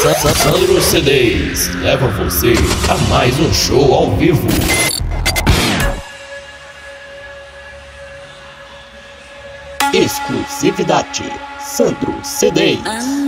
Sandro CDs leva você a mais um show ao vivo. Exclusividade Sandro CDs.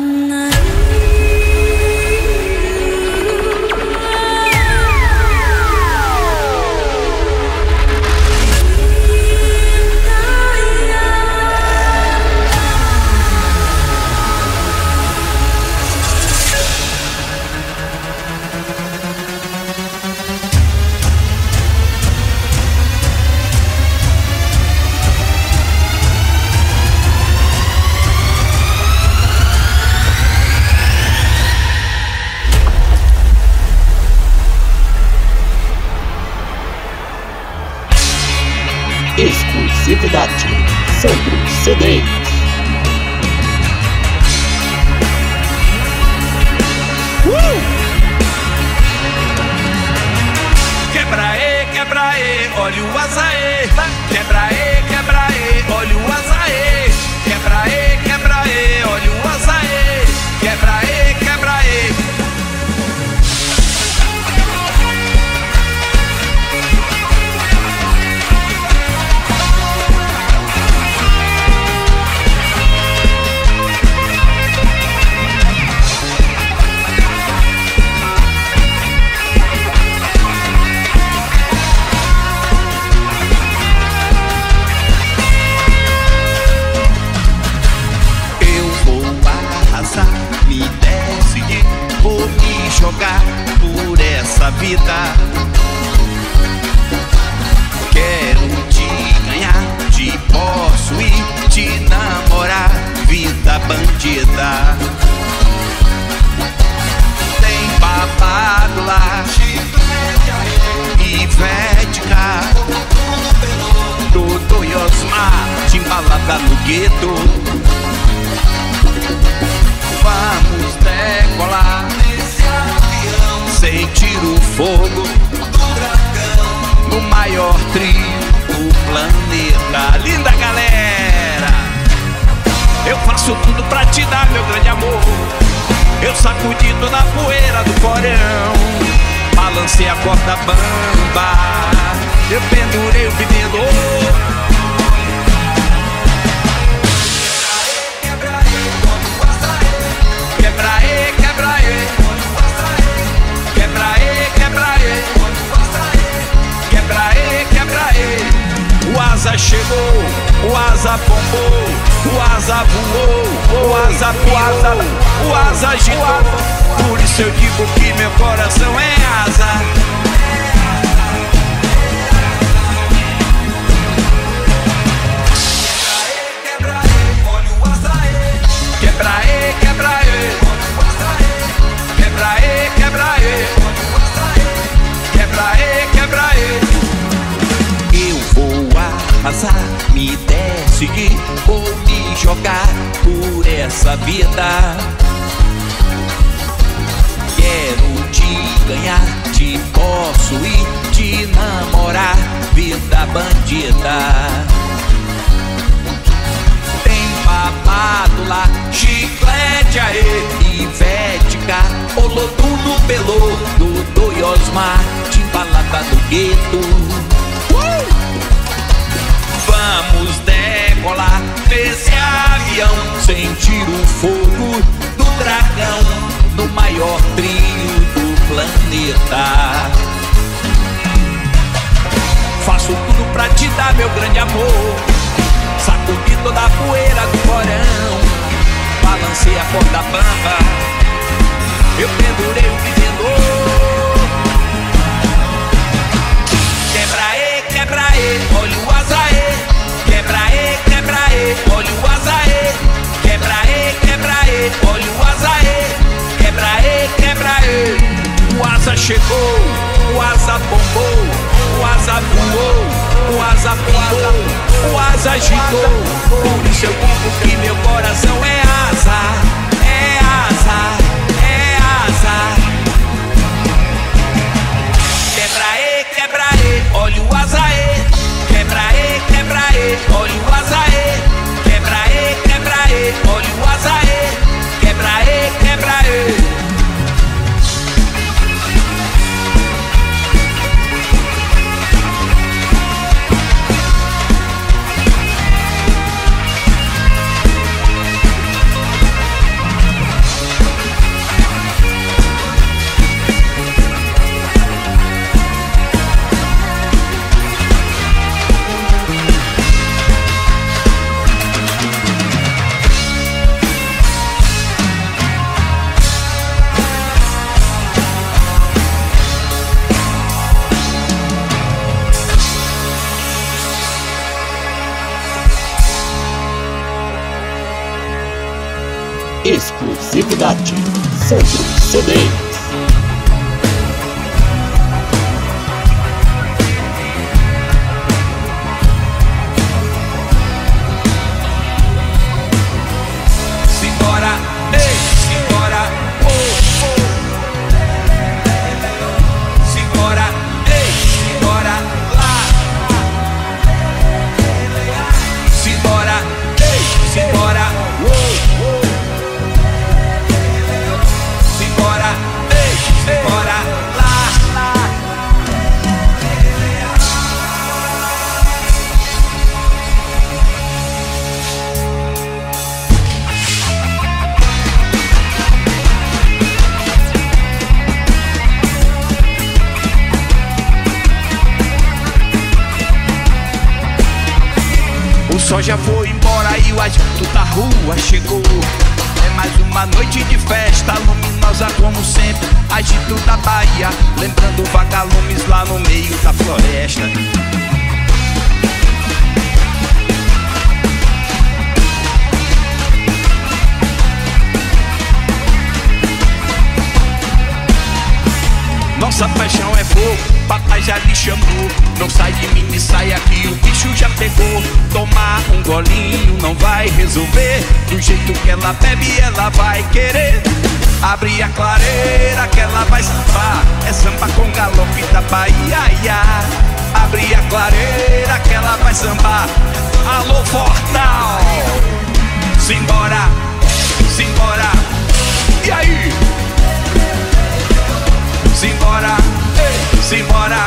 Exclusividade Sandro CDs. Quebra aí, olha o açaí. Quebra aí, olha o açaí. Quebra aí, olha o açaí. Quebra aí. Jogar por essa vida, quero te ganhar, te possuir, te namorar, vida bandida. Tem babado lá, Ivética, Dodô e Osmar, te embalada no gueto. Vamos decolar, sentir o fogo do dragão, no maior trio do planeta. Linda galera, eu faço tudo pra te dar, meu grande amor. Eu sacudi toda a poeira do porão, balancei a corda bamba, eu pendurei o bebedor. O asa chegou, o asa bombou, o asa voou, o asa piou, o asa agitou. Por isso eu digo que meu coração é asa. Quebra aí, olha o açaí. Quebra aí, olha o açaí. Quebra aí, olha o açaí. Quebra aí. Eu vou arrasar, me decidir, vou me jogar por essa vida. Quero te ganhar, te possuir, te namorar, vida bandida. Tem babado lá, chiclete aí, Ivética, Olotudo, Pelô, Dodô e Osmar, te embalada no gueto. Vamos decolar nesse avião, sentir o fogo do dragão, no maior trio do planeta. Faço tudo pra te dar, meu grande amor. Sacudi toda a poeira do porão, balancei a corda bamba, eu pendurei o bebedor. Quebra aí, olha o açaí. Quebra aí, olha o açaí. Quebra aí, olha o açaí. Quebra aí. O asa chegou, o asa bombou, o asa voou, o asa piou, o asa agitou. Por isso eu digo que meu coração é asa, é asa, é asa. Quebra aí, olha o açaí. Quebra aí, olha o açaí. Quebra aí, olha o açaí. Quebra aí, qualidade. Sandro CDs. O sol já foi embora e o agito da rua chegou. É mais uma noite de festa, luminosa como sempre. Agito da Bahia, lembrando vagalumes lá no meio da floresta. Nossa paixão é fogo, papai já lhe chamou. Não sai de mim, sai aqui, o bicho já pegou. Tomar um golinho não vai resolver. Do jeito que ela bebe, ela vai querer. Abre a clareira que ela vai sambar. É samba com galope da Bahia, ia. Abre a clareira que ela vai sambar. Alô, Fortal! Simbora, simbora. E aí? Simbora, ei, simbora.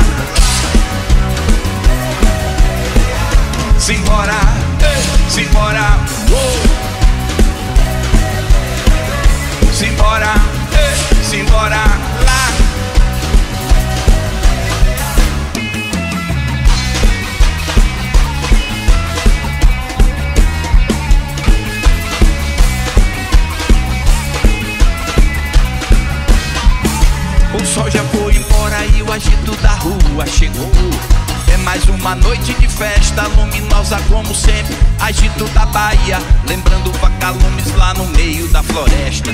Simbora, ei, simbora. Simbora, ei, simbora lá. O sol já foi embora e o agito da rua chegou. É mais uma noite de festa, luminosa como sempre. Agito da Bahia, lembrando vagalumes lá no meio da floresta.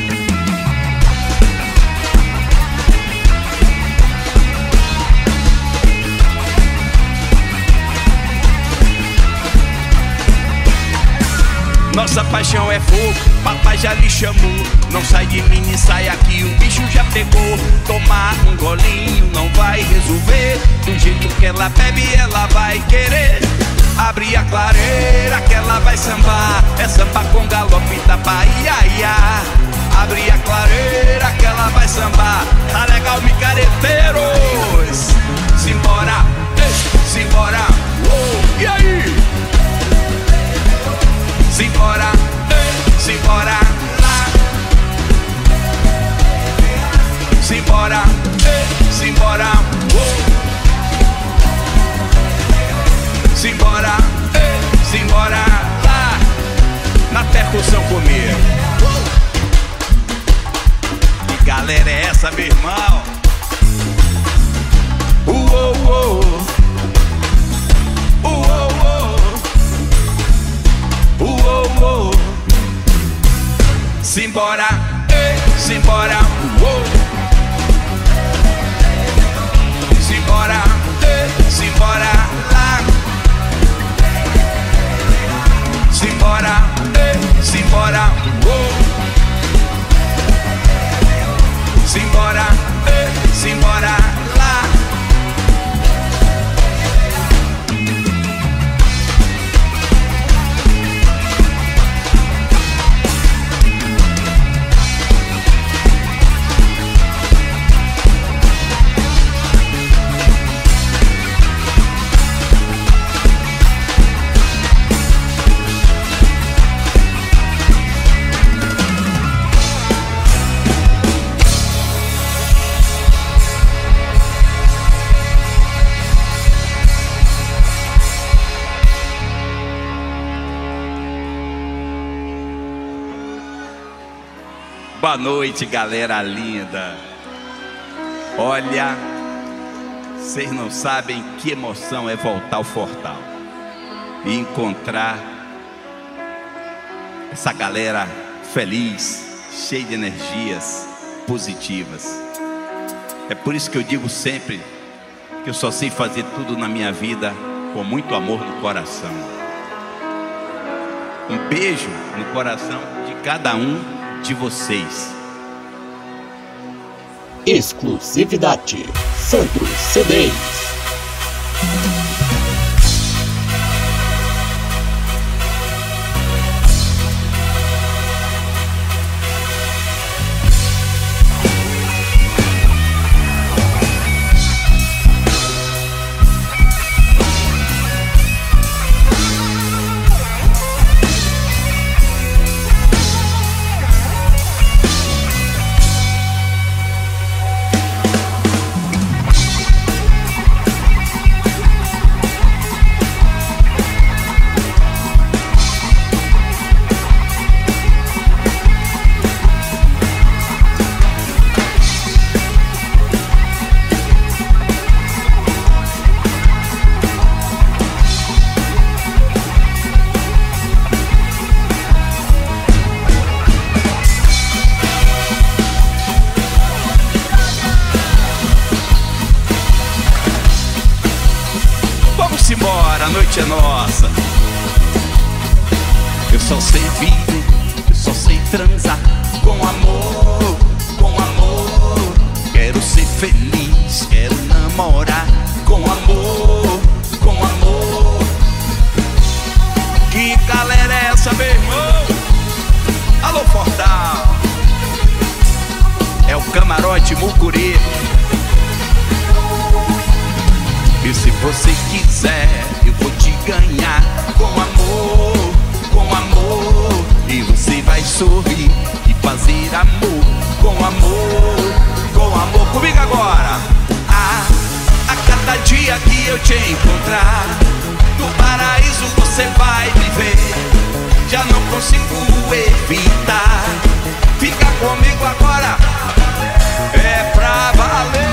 Nossa paixão é fogo, papai já lhe chamou. Não sai de mim e sai aqui, o bicho já pegou. Tomar um golinho não vai resolver. Do jeito que ela bebe, ela vai querer. Abre a clareira que ela vai sambar. É samba com galope da Bahia, ia. Abre a clareira que ela vai sambar. Tá legal, micareteiros? Simbora, simbora. E aí? Simbora, simbora lá. Simbora, simbora. Simbora, simbora lá. Na percussão comigo. Que galera é essa, meu irmão? Simbora, simbora, simbora, simbora lá. Simbora, simbora, simbora, simbora lá. Boa noite, galera linda. Olha, vocês não sabem que emoção é voltar ao Fortal e encontrar essa galera feliz, cheio de energias positivas. É por isso que eu digo sempre que eu só sei fazer tudo na minha vida com muito amor no coração. Um beijo no coração de cada um de vocês. Exclusividade Sandro CDs. A noite é nossa. Eu só sei viver, eu só sei transar com amor, com amor. Quero ser feliz, quero namorar com amor, com amor. Que galera é essa, meu irmão? Alô, Fortal. É o Camarote Mucuri. E se você quiser, eu vou te ganhar com amor, com amor. E você vai sorrir e fazer amor, com amor, com amor. Comigo agora. A cada dia que eu te encontrar, no paraíso você vai viver. Já não consigo evitar. Fica comigo agora, é pra valer.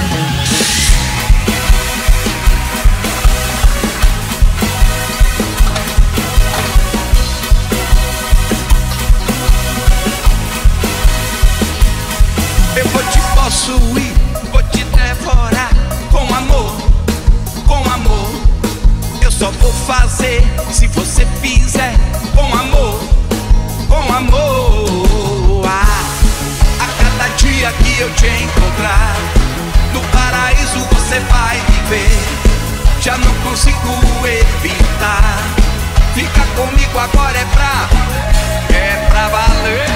Eu vou te possuir, vou te devorar com amor, com amor. Eu só vou fazer se você fizer com amor, com amor. A cada dia que eu te encontrar, no paraíso você vai viver. Já não consigo evitar. Fica comigo agora, é pra valer.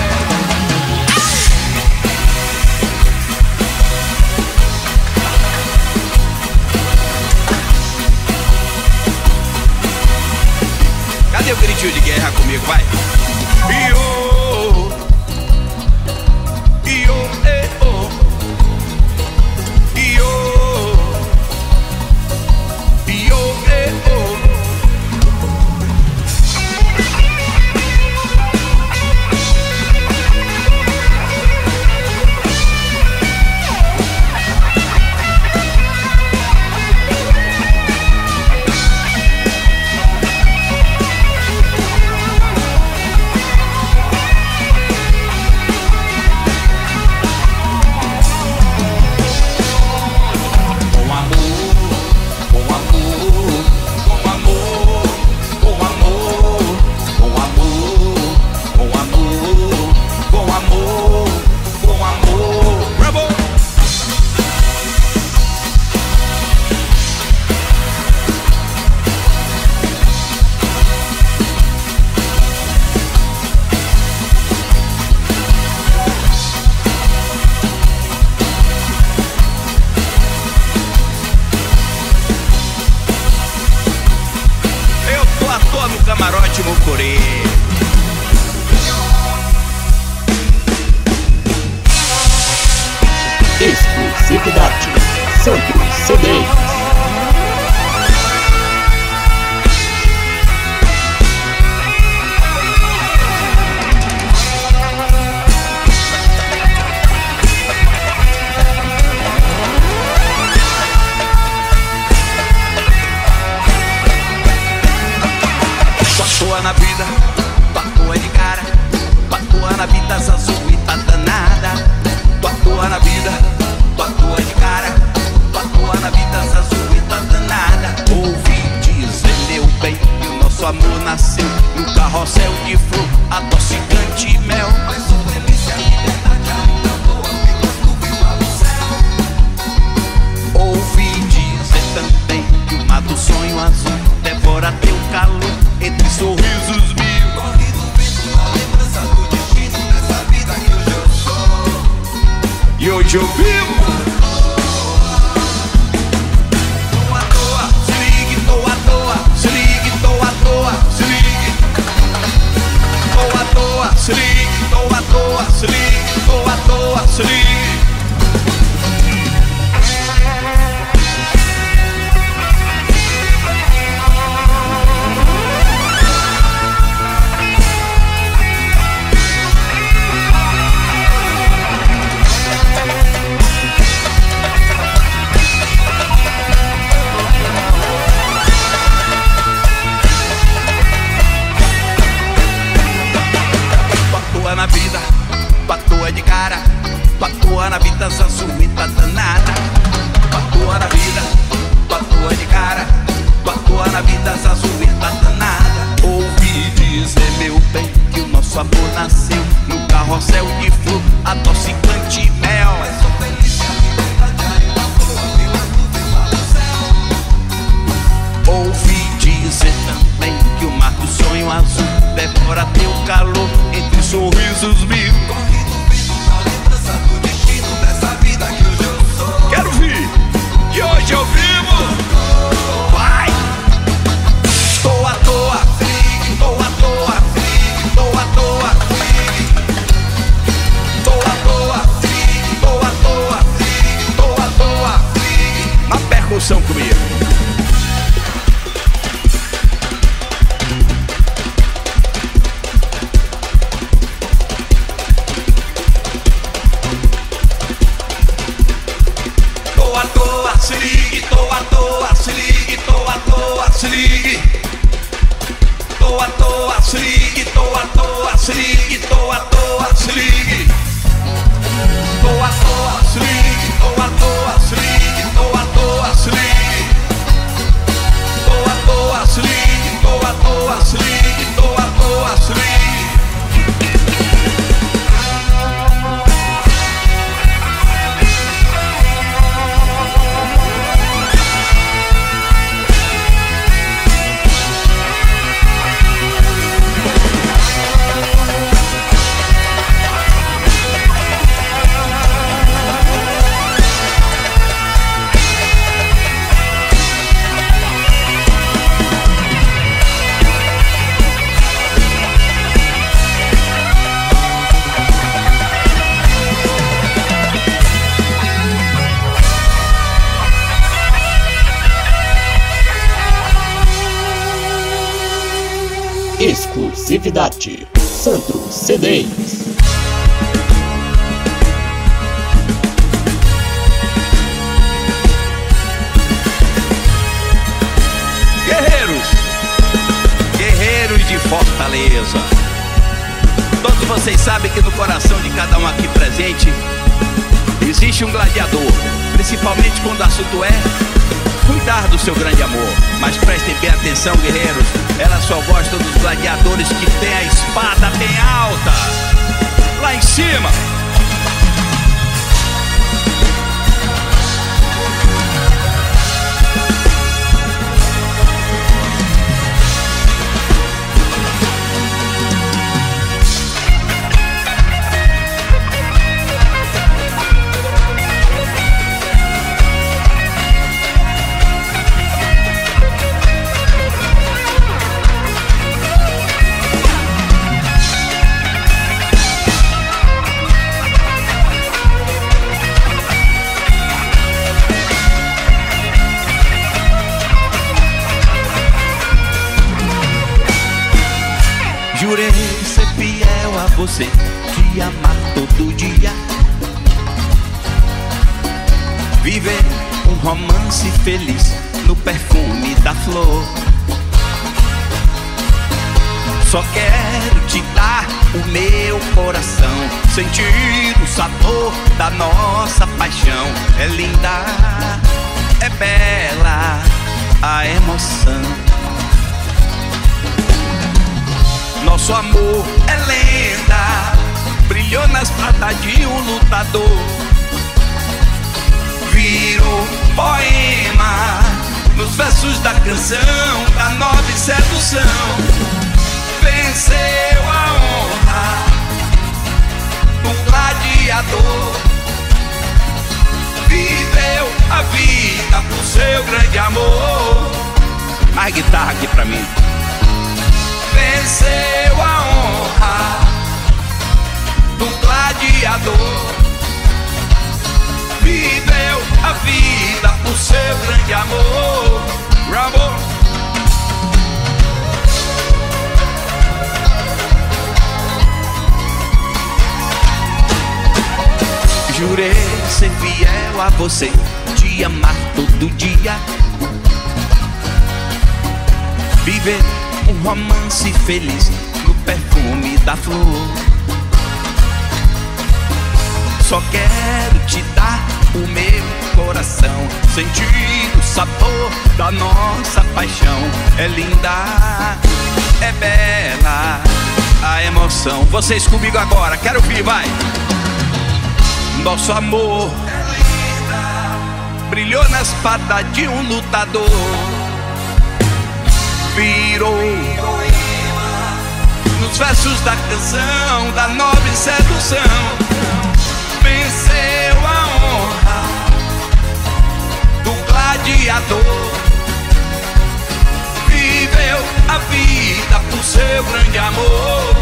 Cadê o gritinho de guerra comigo, vai? Iô, iô, iô, iô, iô, iô. Camarote Mucuri. Exclusividade Sandro CDs. Na vida, tua de cara, tua na vida azul e hoje eu vivo. Tô à toa, se ligue, tô à toa, se ligue, tô à toa, se ligue. Tô à toa, se ligue, tô à toa, se ligue, tô à toa, se ligue. Na vida, patua de cara, patua na vida, essa suíta danada. Patua na vida, patua de cara, patua na vida, essa suíta danada. Ouvi dizer, meu bem, que o nosso amor nasceu no carrossel de flor, adocicante e mel. Mas sou feliz que a liberdade ainda voa pelas nuvens para o céu. Ouvi dizer também que o mar do sonho azul devora teu calor entre sorrisos mil. Corre do vento na lembrança do destino dessa vida que hoje eu sou. Quero vir, que hoje eu vivo. Vai! Tô à toa, se ligue, tô à toa, se ligue, tô à toa, se ligue. Tô à toa, se ligue, tô à toa, se ligue, tô à toa, se ligue. Na percussão comigo. Se ligue, tô à toa, se ligue, tô à toa, se ligue. Tô à toa, se ligue, tô à toa, se ligue, tô à toa, se ligue. Tô à toa, se ligue, tô à toa, se ligue, tô à toa, se ligue. Tô à toa, se ligue, tô à toa, se ligue, tô à toa, se ligue. Exclusividade Sandro CDs. Guerreiros de Fortaleza, todos vocês sabem que no coração de cada um aqui presente existe um gladiador, principalmente quando o assunto é cuidar do seu grande amor. Mas prestem bem atenção, guerreiros, elas só gostam dos gladiadores que têm a espada bem alta, lá em cima. Jurei ser fiel a você, te amar todo dia, viver um romance feliz no perfume da flor. Só quero te dar o meu coração, sentir o sabor da nossa paixão. É linda, é bela a emoção. Nosso amor é lenda, brilhou na espada de um lutador. Virou poema nos versos da canção da nova sedução. Venceu a honra do gladiador, seu grande amor. Mais guitarra aqui pra mim. Venceu a honra do gladiador, viveu a vida por seu grande amor. Rambo. Jurei ser fiel a você, te amar todo dia, viver um romance feliz no perfume da flor. Só quero te dar o meu coração, sentir o sabor da nossa paixão. É linda, é bela a emoção. Vocês comigo agora, quero ouvir, vai. Nosso amor brilhou na espada de um lutador, virou nos versos da canção da nobre sedução. Venceu a honra do gladiador, viveu a vida por seu grande amor.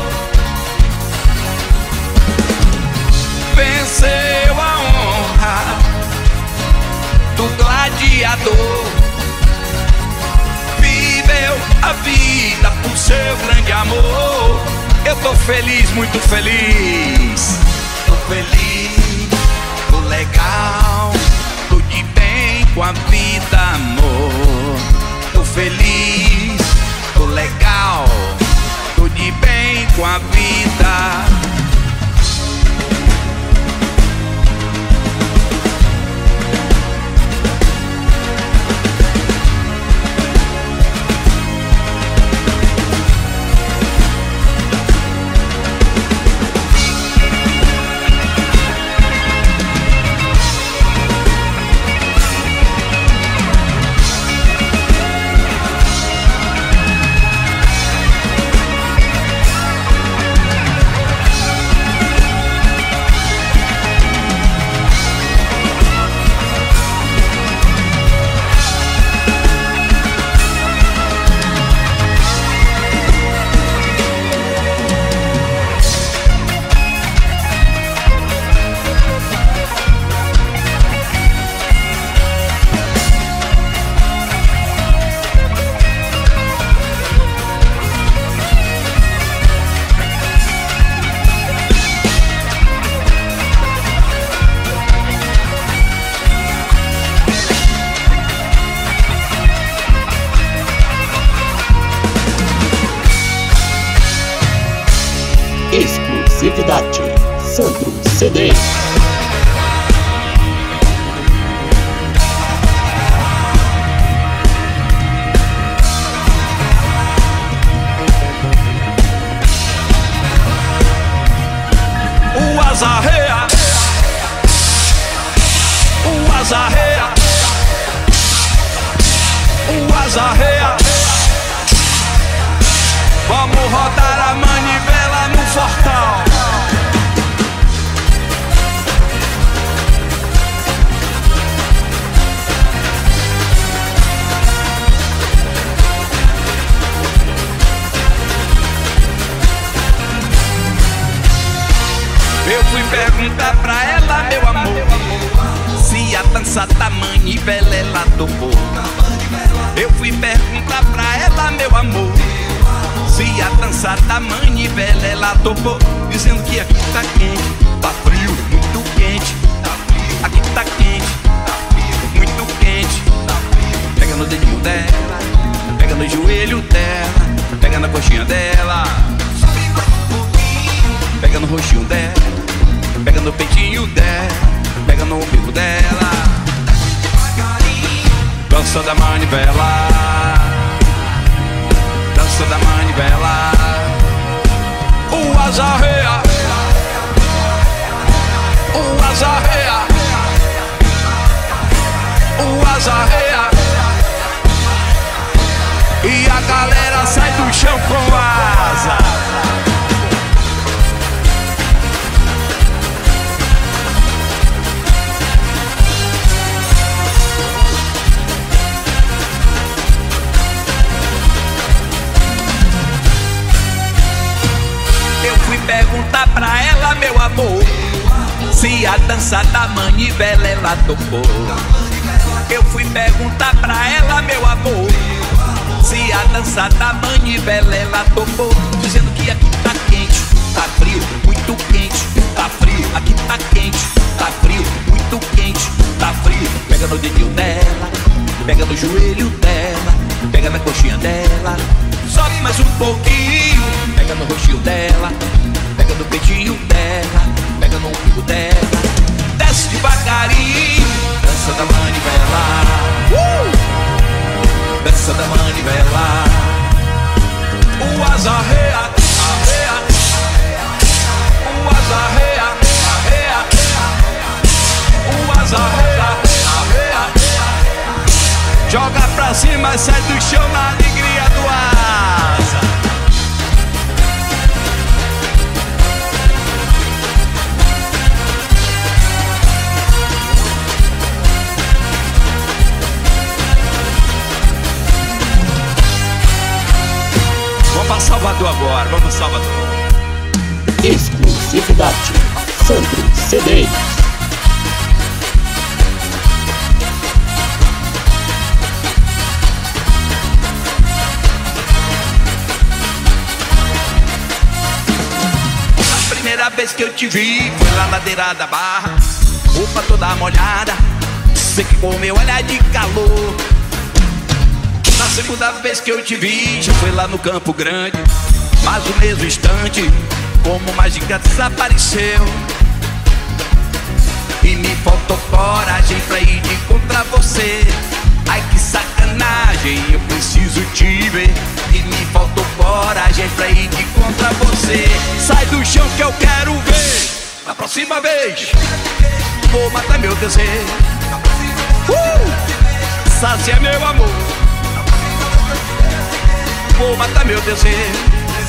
Venceu a honra do gladiador, viveu a vida por seu grande amor. Eu tô feliz, muito feliz. Tô feliz, tô legal, tô de bem com a vida, amor. Tô feliz, tô legal, tô de bem com a vida. Exclusividade Sandro CD. O azarreia, o azarreia, o azarreia. Vamos rodar a manivela no fortal. Eu fui perguntar pra ela, meu amor, se a dança da manivela ela topou. Eu fui perguntar pra ela, meu amor, se a dança da manivela ela topou. Dizendo que aqui tá quente, tá frio, muito quente. Aqui tá quente, tá frio, muito quente. Pega no dedinho dela, pega no joelho dela, pega na coxinha dela, pega no roxinho dela, pega no peitinho dela, pega no umbigo dela. Dança da manivela, dança da manivela. O azarreia, o azarreia, o azarreia. E a galera sai do chão com asa. dança da manivela ela topou. Eu fui perguntar pra ela, meu amor, se a dança da manivela ela topou, dizendo que aqui tá quente, tá frio, muito quente, tá frio. Aqui tá quente, tá frio, muito quente, tá frio. Pega no dedinho dela, pega no joelho dela, pega na coxinha dela, sobe mais um pouquinho, pega no rostinho dela, pega no peitinho dela, pega no umbigo dela, desce devagarinho, dança da manivela, dança da manivela. O asa arreia, arreia, o asa arreia, arreia, o asa arreia, arreia. Joga pra cima, sai do chão na alegria do asa. Vamos pra Salvador agora, vamos pra Salvador. Exclusividade Sandro CDs. A primeira vez que eu te vi foi lá na ladeira da Barra, roupa toda molhada, você que com meu olhar de calor. Na segunda vez que eu te vi já foi lá no Campo Grande, mas no mesmo instante, como mágica desapareceu. E me faltou coragem pra ir de contra você. Ai que sacanagem, eu preciso te ver. E me faltou coragem pra ir de contra você. Sai do chão que eu quero ver. Na próxima vez vou matar meu desejo. Sacia meu amor. Vou matar meu desejo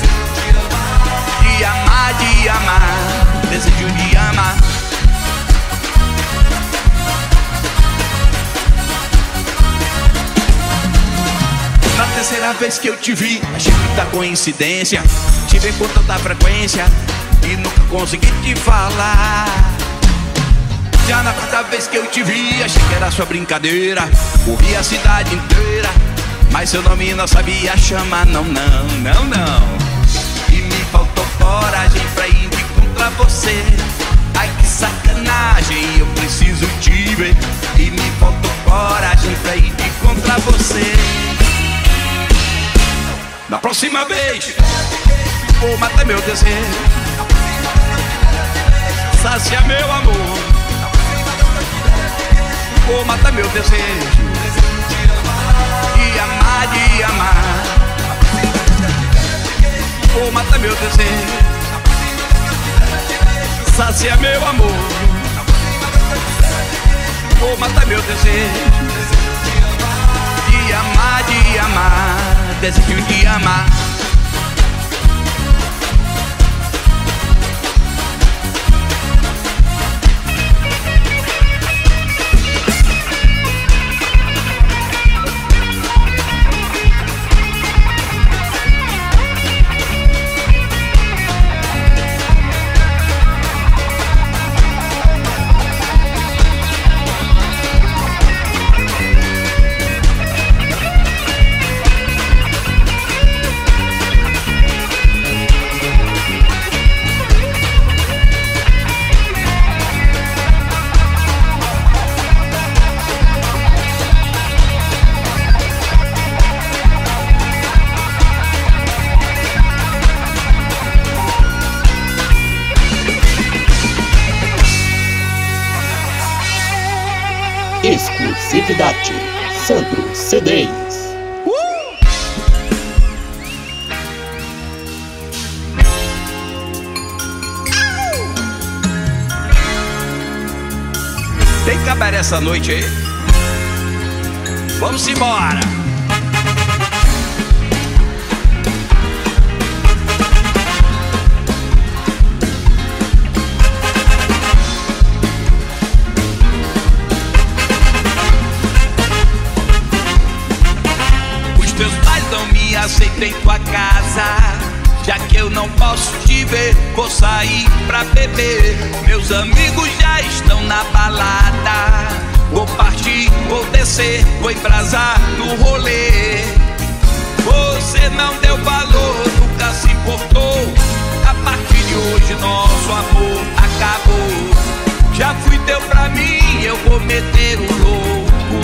de amar, desejo de amar. Na terceira vez que eu te vi, achei muita coincidência, te vi com tanta frequência e nunca consegui te falar. Já na quarta vez que eu te vi, achei que era sua brincadeira, corri a cidade inteira, mas seu nome não sabia chamar, não, não, não, não. E me faltou coragem pra ir de contra você. Ai que sacanagem, eu preciso te ver. E me faltou coragem pra ir de contra você. Na próxima vez vou matar meu desejo, sacia meu amor. Vou matar meu desejo de amar. Vou matar meu desejo, sacia meu amor. Vou matar meu desejo de amar, desejo de amar. Exclusividade Sandro CDs. Tem cabaré essa noite aí? Vamos embora! Os teus pais não me aceitam em tua casa, Já que eu não posso te ver, vou sair pra beber. Meus amigos já estão na balada. Vou partir, vou descer, vou embrasar no rolê. Você não deu valor, nunca se importou. A partir de hoje nosso amor acabou. Já fui teu pra mim, eu vou meter o louco.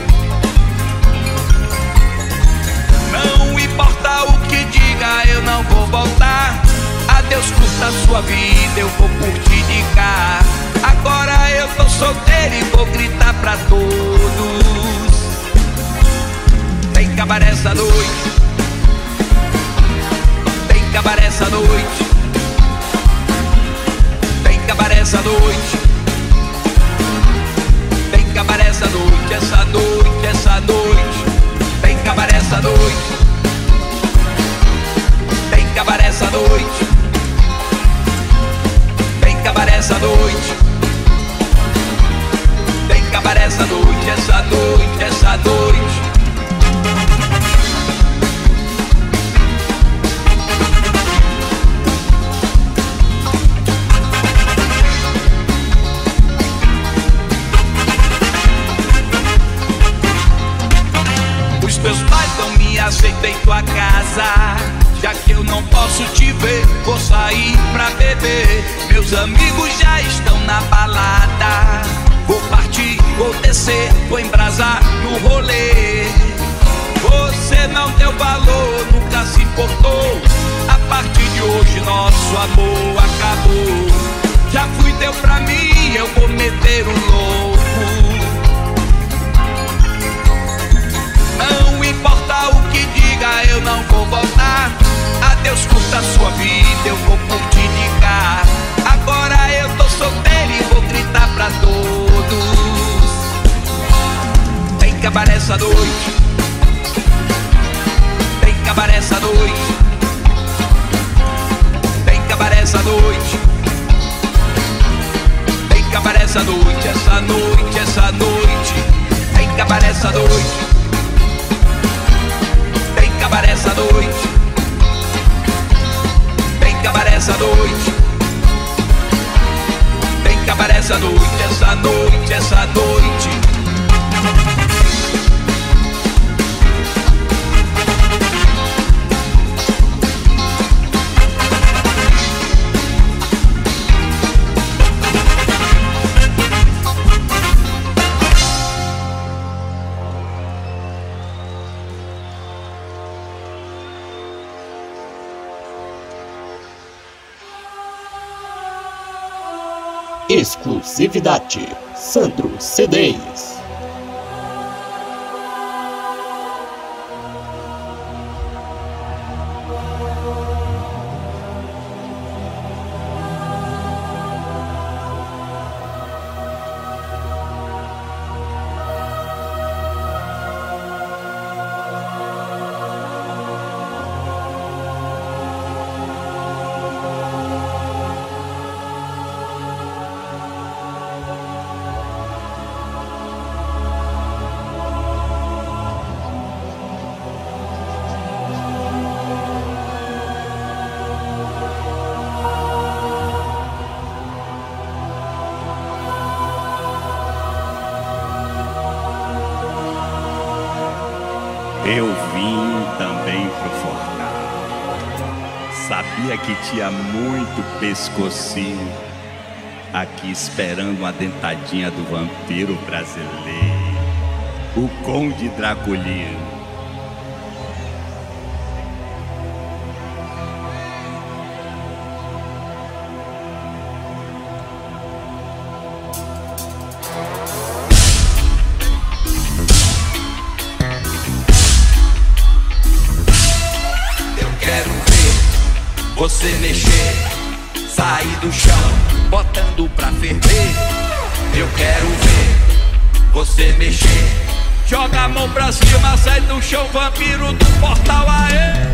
Não importa o que diga, eu não vou voltar. Adeus, curta a sua vida, eu vou curtir de cá. Agora eu tô solteiro e vou gritar pra todos. Tem cabaré essa noite, tem cabaré essa noite, tem cabaré essa noite, tem cabaré essa noite, essa noite, essa noite. Tem cabaré essa noite, tem cabaré essa noite, tem cabaré essa noite, tem cabaré essa noite, essa noite, essa noite. Meus pais não me aceitam em tua casa. Já que eu não posso te ver, vou sair pra beber. Meus amigos já estão na balada. Vou partir, vou descer, vou embrasar no rolê. Você não deu valor, nunca se importou. A partir de hoje nosso amor acabou. Já fui teu pra mim, eu vou meter o louco. Não importa o que diga, eu não vou voltar. Adeus, curta a sua vida, eu vou curtir de cá. Agora eu tô solteiro e vou gritar pra todos. Tem cabaré essa noite, tem cabaré essa noite, tem cabaré essa noite, tem cabaré essa noite, essa noite, essa noite. Tem cabaré essa noite, tem cabaré essa noite, tem cabaré essa noite, tem cabaré essa noite, essa noite, essa noite. Exclusividade Sandro CDs. Eu vim também pro Fortal. Sabia que tinha muito pescocinho aqui esperando uma dentadinha do vampiro brasileiro, o Conde Draculino. Você mexer, sair do chão, botando pra ferver. Eu quero ver você mexer. Joga a mão pra cima, sai do chão, vampiro do Fortal, aê!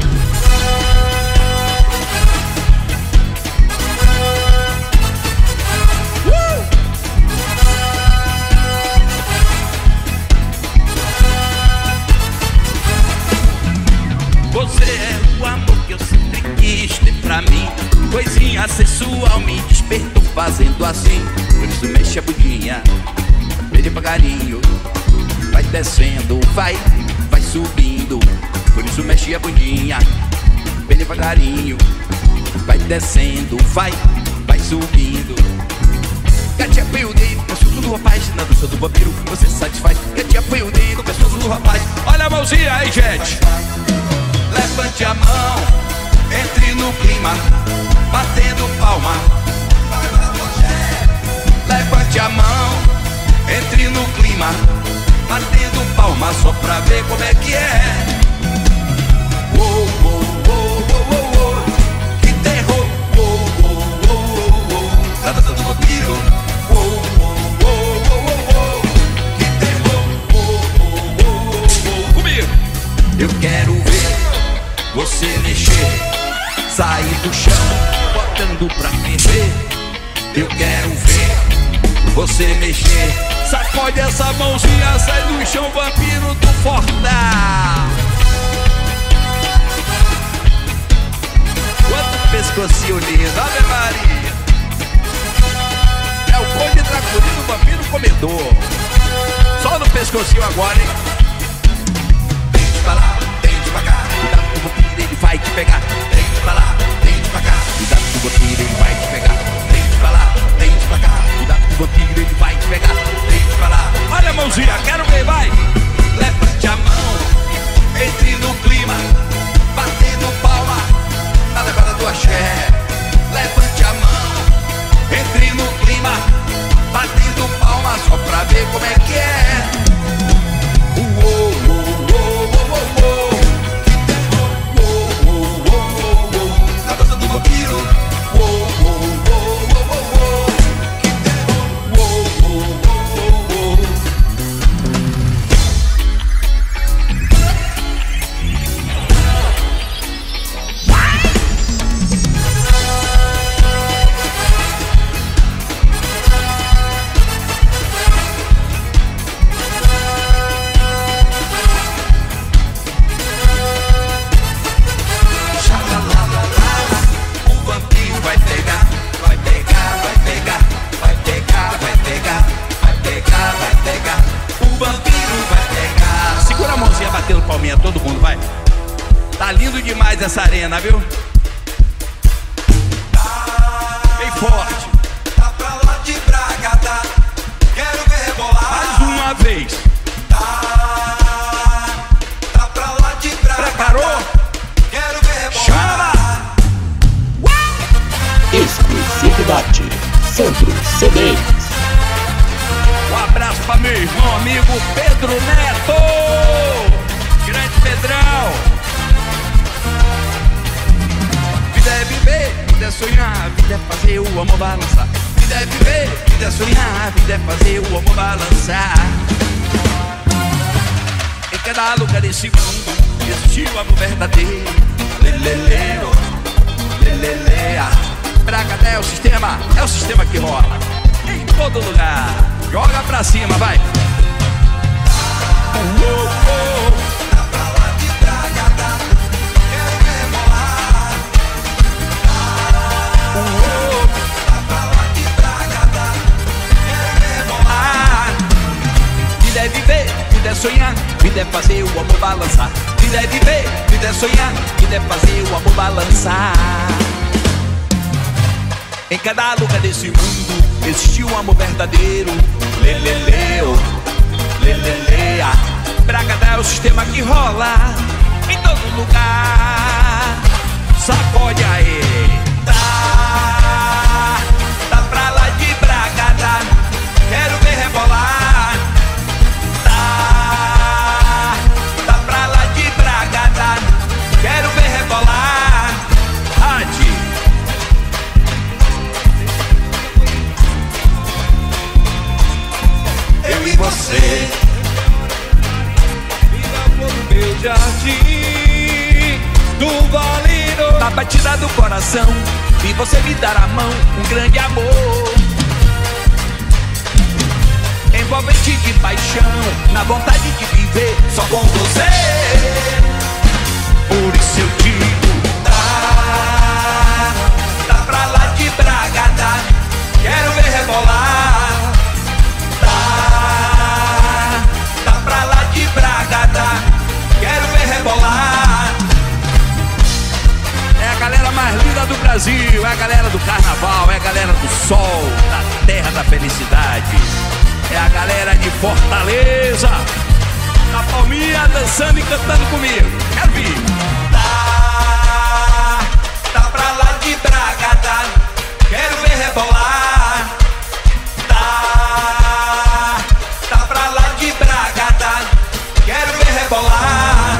Você é o amor que eu sempre quis. sensual me despertou fazendo assim. Por isso mexe a bundinha bem devagarinho. Vai descendo, vai subindo. Por isso mexe a bundinha bem devagarinho. Vai descendo, vai subindo. Gatinha põe o dedo no pescoço do rapaz. Na dança do vampiro você satisfaz. Gatinha põe o dedo no pescoço do rapaz. Olha a mãozinha aí, gente. Levante a mão, entre no clima, batendo palma. Levante a mão, entre no clima, batendo palma, só pra ver como é que é. Oh, oh, oh, oh, oh, oh. Que terror. Oh, oh, oh, oh, oh. Na dança do vampiro. Oh, oh, oh, oh, oh, oh. Que terror. Oh, oh, oh, oh, oh. Comigo. Eu quero ver você mexer, sair do chão, botando pra ferver. Eu quero ver você mexer. Sacode essa mãozinha, sai do chão, vampiro do Fortão. Quanto pescocinho lindo, Ave Maria. É o Conde Draculino, vampiro comedor. Só no pescocinho agora, hein? Tem pra lá, tem pra cá. Cuidado com o vampiro, ele vai te pegar. Tem pra lá, tem pra cá. Cuidado com o vampiro, ele vai te pegar. Tem pra lá, tem pra cá. Cuidado com o vampiro, ele vai te pegar. Tem pra lá. Olha a mãozinha, quero ver, vai. Levante a mão, entre no clima, batendo palma na levada do axé. Levante a mão, entre no clima, batendo palma, só pra ver como é que é. Na dança do vampiro. Batendo palminha, todo mundo, vai. Tá lindo demais essa arena, viu? Bem forte. Tá pra lá de Braga, tá? Quero ver rebolar. Mais uma vez. Tá pra lá de Braga. Preparou? Quero ver rebolar. Chama! Exclusividade Centro CDs. Um abraço pra meu irmão, amigo Pedro Neto. Grande Pedrão. Vida é viver, vida é sonhar, vida é fazer o amor balançar. Vida é viver, vida é sonhar, vida é fazer o amor balançar. Em cada lugar desse mundo existe o amor verdadeiro. Leleleo, lelelea. Braga é o sistema que rola em todo lugar. Joga pra cima, vai. Tá pra lá de Braga, tá? Quero ver rebolar. Tá pra lá de Braga, tá? Quero ver rebolar. Vida é viver, vida é sonhar, vida é fazer o amor balançar. Vida é viver, vida é sonhar, vida é fazer o amor balançar. Em cada lugar desse mundo existe um amor verdadeiro. Leleleo, lelelea. Braga é o sistema que rola em todo lugar. Sacode aí. Tá pra lá de Braga, tá? Quero ver rebolar. Tá pra lá de Braga, tá? Quero ver rebolar. Ade. Eu e você. Meu jardim do Valino. Na batida do coração vi você me dar a mão, um grande amor envolvente de paixão, na vontade de viver só com você. Por isso eu digo, tá pra lá de Braga. Brasil, é a galera do carnaval, é a galera do sol, da terra da felicidade. É a galera de Fortaleza, na palminha dançando e cantando comigo. Quero vir. Tá pra lá de Bragada, quero ver rebolar. Tá pra lá de Bragada, quero ver rebolar.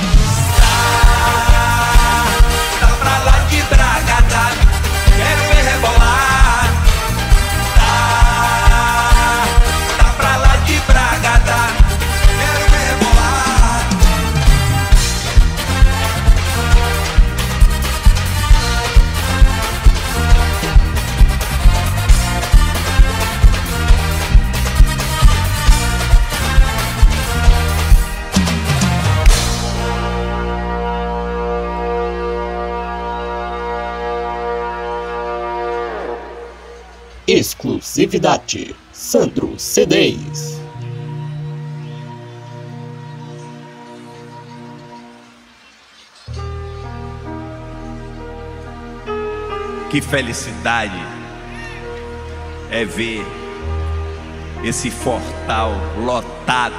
Tá pra lá de Bragada, quero ver rebolar. Tá pra lá de Bragada, quero ver rebolar. Exclusividade Sandro CDs. Que felicidade é ver esse Fortal lotado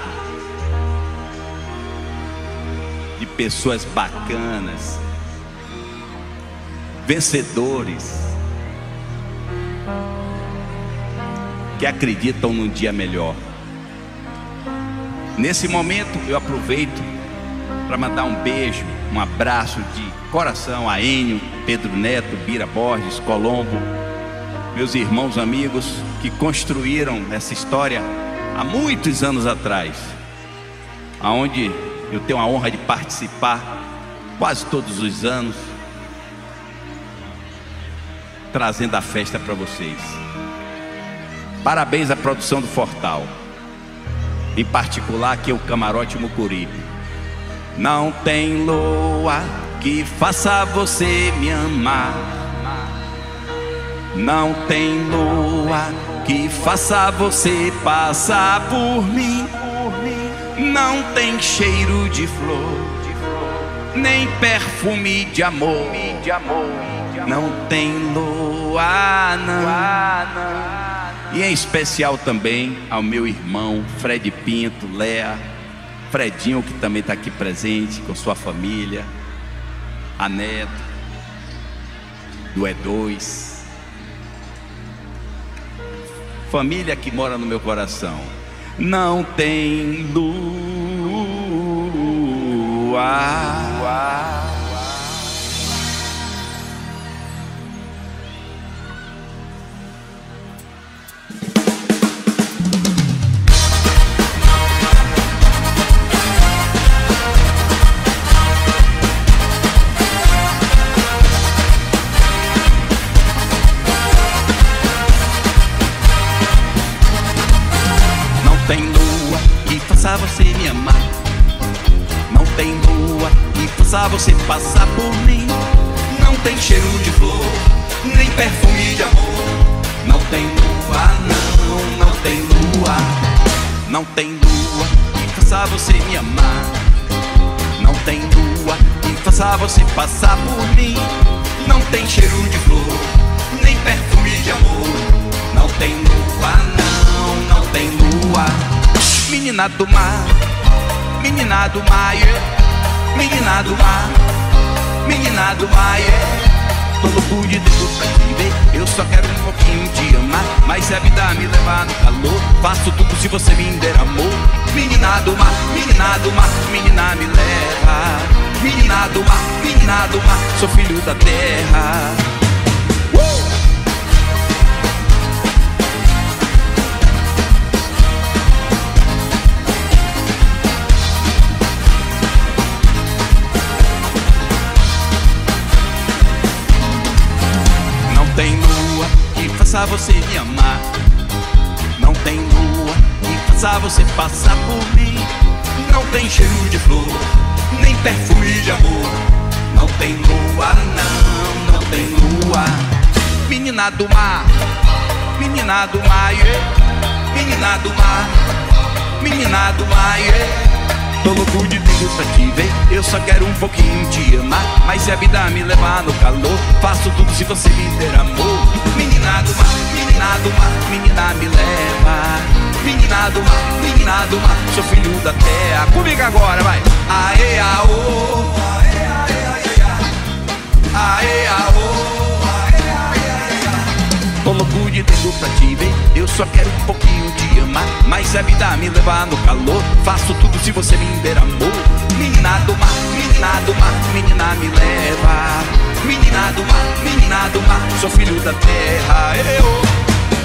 de pessoas bacanas, vencedores, que acreditam num dia melhor. Nesse momento eu aproveito para mandar um beijo, um abraço de coração a Enio, Pedro Neto, Bira Borges, Colombo, meus irmãos amigos que construíram essa história há muitos anos atrás, aonde eu tenho a honra de participar quase todos os anos, trazendo a festa para vocês. Parabéns à produção do Fortal, em particular aqui o Camarote Mucuripe. Não tem lua que faça você me amar, não tem lua que faça você passar por mim, não tem cheiro de flor, nem perfume de amor, não tem lua, não. E em especial também ao meu irmão Fred Pinto, Léa, Fredinho, que também está aqui presente com sua família, a neta do E2, família que mora no meu coração. Não tem lua. Tem lua que faça você me amar, não tem lua que faça você passar por mim, não tem cheiro de flor, nem perfume de amor, não tem lua, não tem lua, não tem lua que faça você me amar, não tem lua que faça você passar por mim, não tem cheiro de flor, nem perfume de amor, não tem lua, não tem lua. Menina do mar, menina do mar, yeah. Menina do mar, menina do mar, yeah. Tô louco de Deus pra te ver, eu só quero um pouquinho te amar, mas se a vida me levar no calor, faço tudo se você me der amor. Menina do mar, menina do mar, menina me leva. Menina do mar, sou filho da terra. Não tem lua que faça você me amar, não tem lua que faça você passar por mim, não tem cheiro de flor, nem perfume de amor, não tem lua, não tem lua. Menina do mar, yeah. Menina do mar, yeah. Tô louco de tudo pra te ver, eu só quero um pouquinho te amar. Mas se a vida me levar no calor, faço tudo se você me der amor. Menina do mar, menina do mar, menina me leva. Menina do mar, sou filho da terra. Comigo agora, vai. Aê, aô, aê, aê, aê, aê, aô. Tô louco de dentro pra te ver, eu só quero um pouquinho te amar. Mas se a vida me levar no calor, faço tudo se você me der amor. Menina do mar, menina do mar, menina me leva. Menina do mar, sou filho da terra. Eu.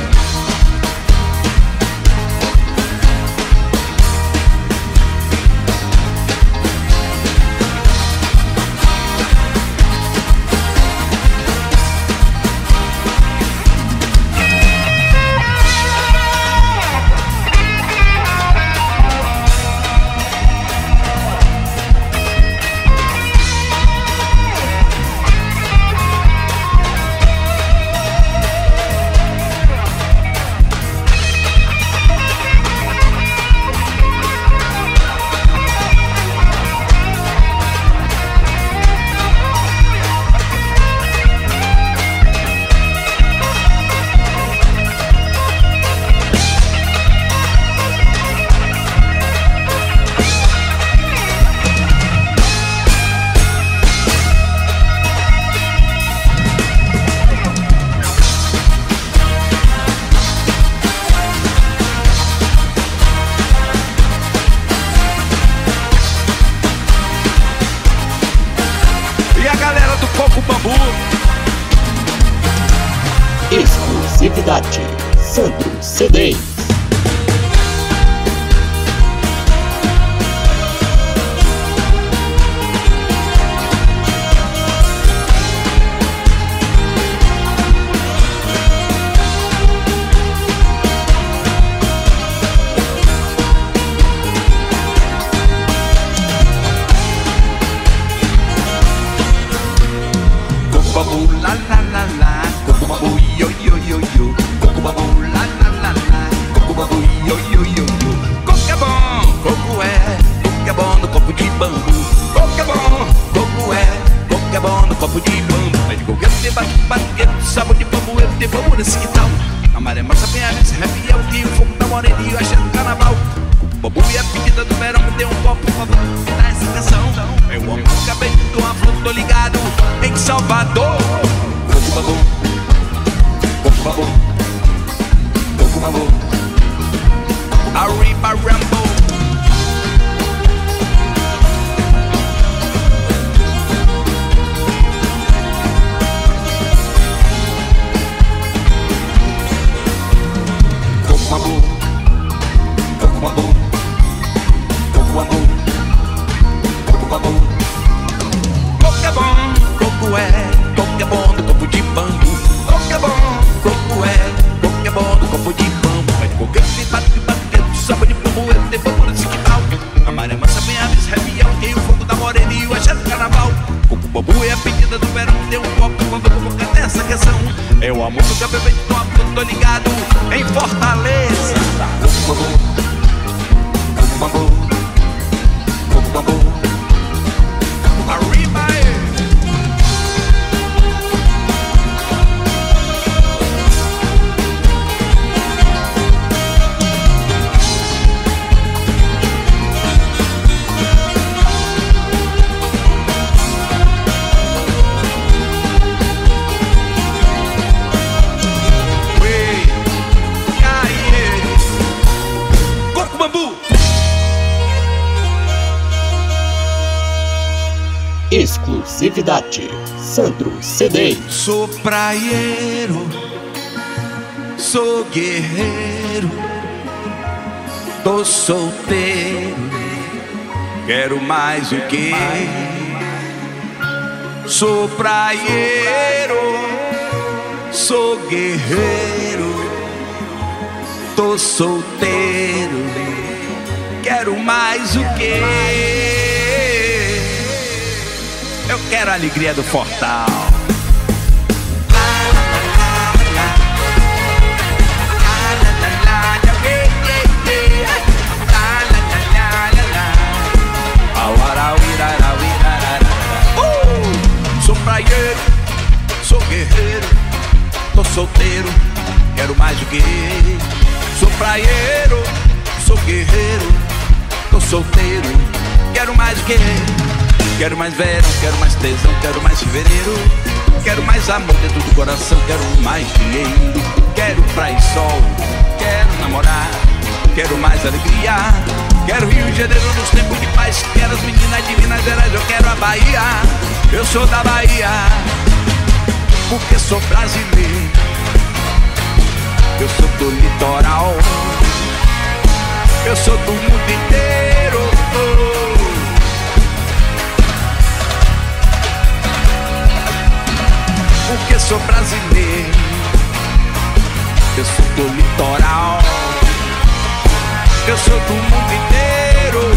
Exclusividade Sandro CDs. Sabor de bambu, eu te bambu nesse quintal. A maré massa bem a nesse rap é o que o fogo da moreninha achando do carnaval. O bambu e a pedida do verão, me dê um copo, por favor, dá essa canção. Eu amo o cabelo de uma flor, tô ligado em Salvador. Coco bambu, coco bambu, coco bambu, Arriba Rambo. Eu amo o café bem top, tô ligado em Fortaleza. Arriba aí. Exclusividade Sandro CDs. Sou praieiro, sou guerreiro, tô solteiro, quero mais o quê? Sou praieiro, sou guerreiro, tô solteiro, quero mais o quê? Eu quero a alegria do Fortal. gay. Sou praieiro, sou guerreiro, tô solteiro, quero mais gay. Quero mais verão, quero mais tesão, quero mais fevereiro. Quero mais amor dentro do coração, quero mais dinheiro. Quero praia e sol, quero namorar, quero mais alegria. Quero Rio de Janeiro nos tempos de paz. Quero as meninas de Minas Gerais, eu quero a Bahia. Eu sou da Bahia, porque sou brasileiro. Eu sou do litoral, eu sou do mundo inteiro. Porque sou brasileiro, eu sou do litoral, eu sou do mundo inteiro.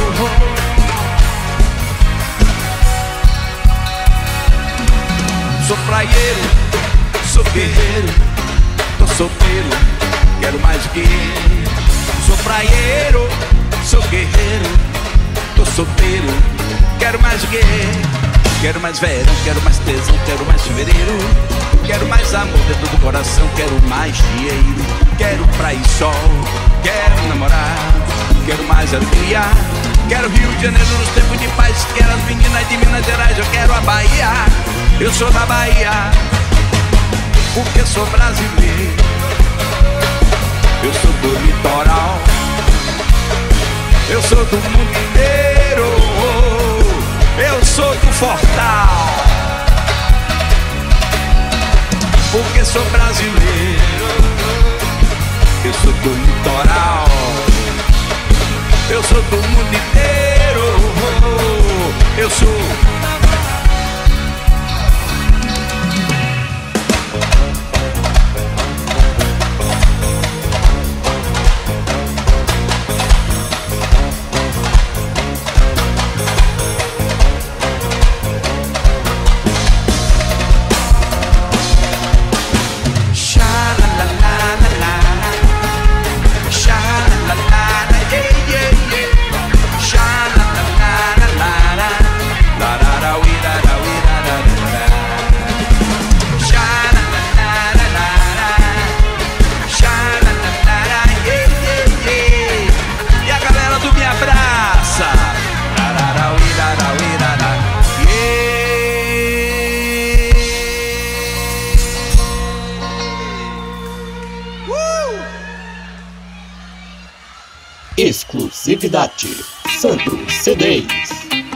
Sou praieiro, sou guerreiro, tô solteiro, quero mais gay. Sou praieiro, sou guerreiro, tô solteiro, quero mais gay. Quero mais verão, quero mais tesão, quero mais fevereiro. Quero mais amor dentro do coração, quero mais dinheiro. Quero praia e sol, quero namorar, quero mais alegria. Quero Rio de Janeiro nos tempos de paz. Quero as meninas de Minas Gerais, eu quero a Bahia. Eu sou da Bahia, porque sou brasileiro. Eu sou do litoral, eu sou do mundo inteiro. Eu sou do Fortal, porque sou brasileiro. Eu sou do litoral, eu sou do mundo inteiro. Eu sou. Exclusividade Sandro CDs.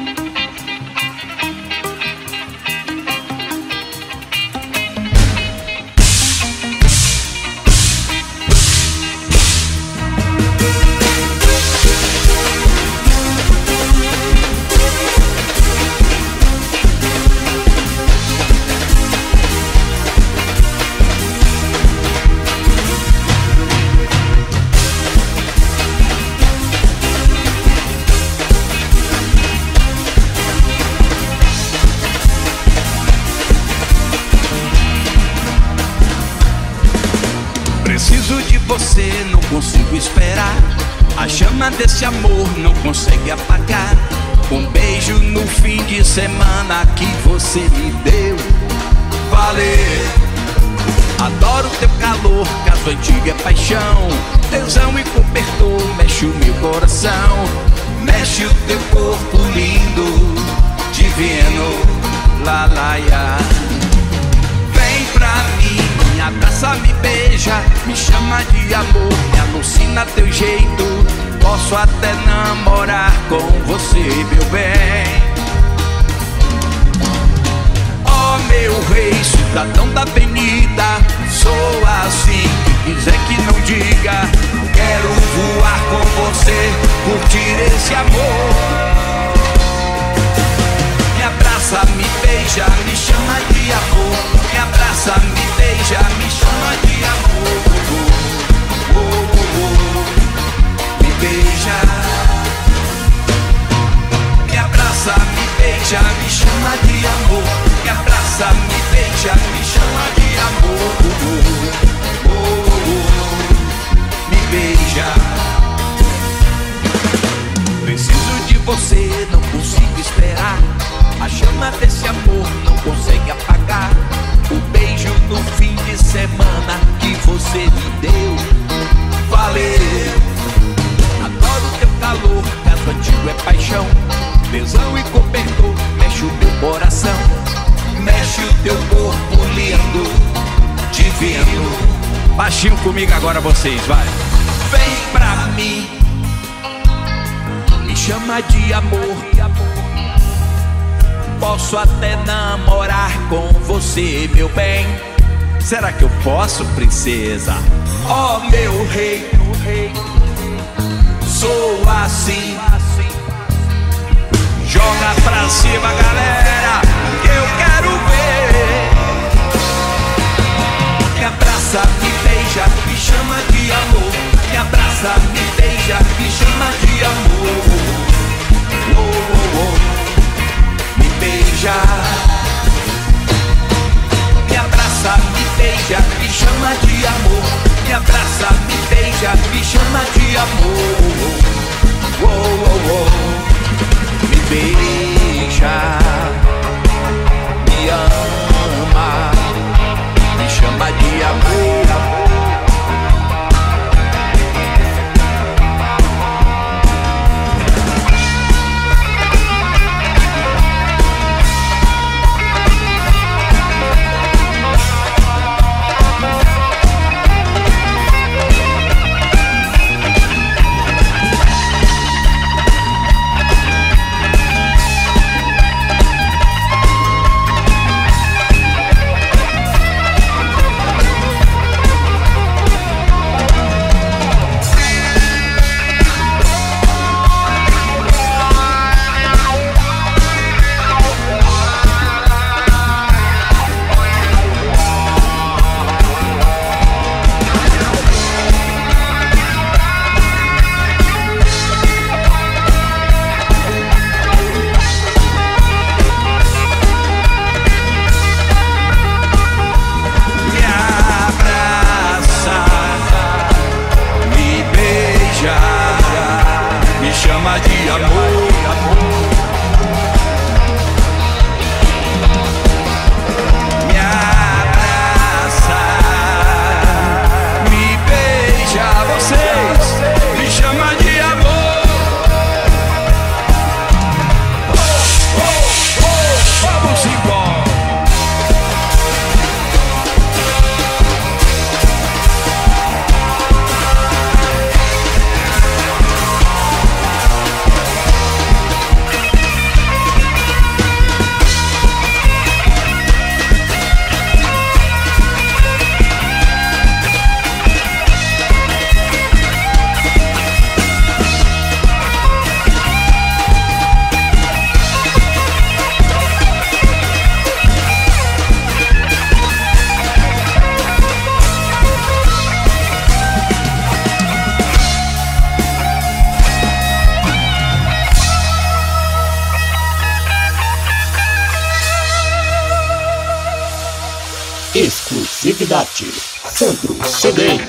Preciso de você, não consigo esperar. A chama desse amor não consegue apagar. Um beijo no fim de semana que você me deu. Valeu! Adoro teu calor, caso antigo é paixão. Tesão e cobertor, mexe o meu coração. Mexe o teu corpo lindo, divino, lalaia. Vem pra mim, me abraça, me beija, me chama de amor, me alucina teu jeito. Posso até namorar com você, meu bem. Ó meu rei, cidadão da avenida, sou assim, que quiser que não diga. Quero voar com você, curtir esse amor. Me abraça, me beija, me chama de amor. Me abraça, me beija, me chama de amor. Me beija. Me abraça, me beija, me chama de amor. Me abraça, me beija, me chama de amor. Me beija. Preciso de você, não consigo esperar. A chama desse amor não consegue apagar o beijo no fim de semana que você me deu. Valeu. Adoro teu calor, caso antigo é paixão, tesão e cobertor, mexe o meu coração, mexe o teu corpo lindo, divino. Baixinho comigo agora vocês, vai. Vem pra mim, me chama de amor. Posso até namorar com você, meu bem. Será que eu posso, princesa? Oh, meu rei, sou assim. Joga pra cima, galera, que eu quero ver. Me abraça, me beija, me chama de amor. Me abraça, me beija, me chama de amor. Oh, oh, oh. Me beija. Me abraça, me beija, me chama de amor. Me abraça, me beija, me chama de amor. Oh, oh, oh. Me beija, me ama, me chama de amor. Exclusividade Sandro CDs.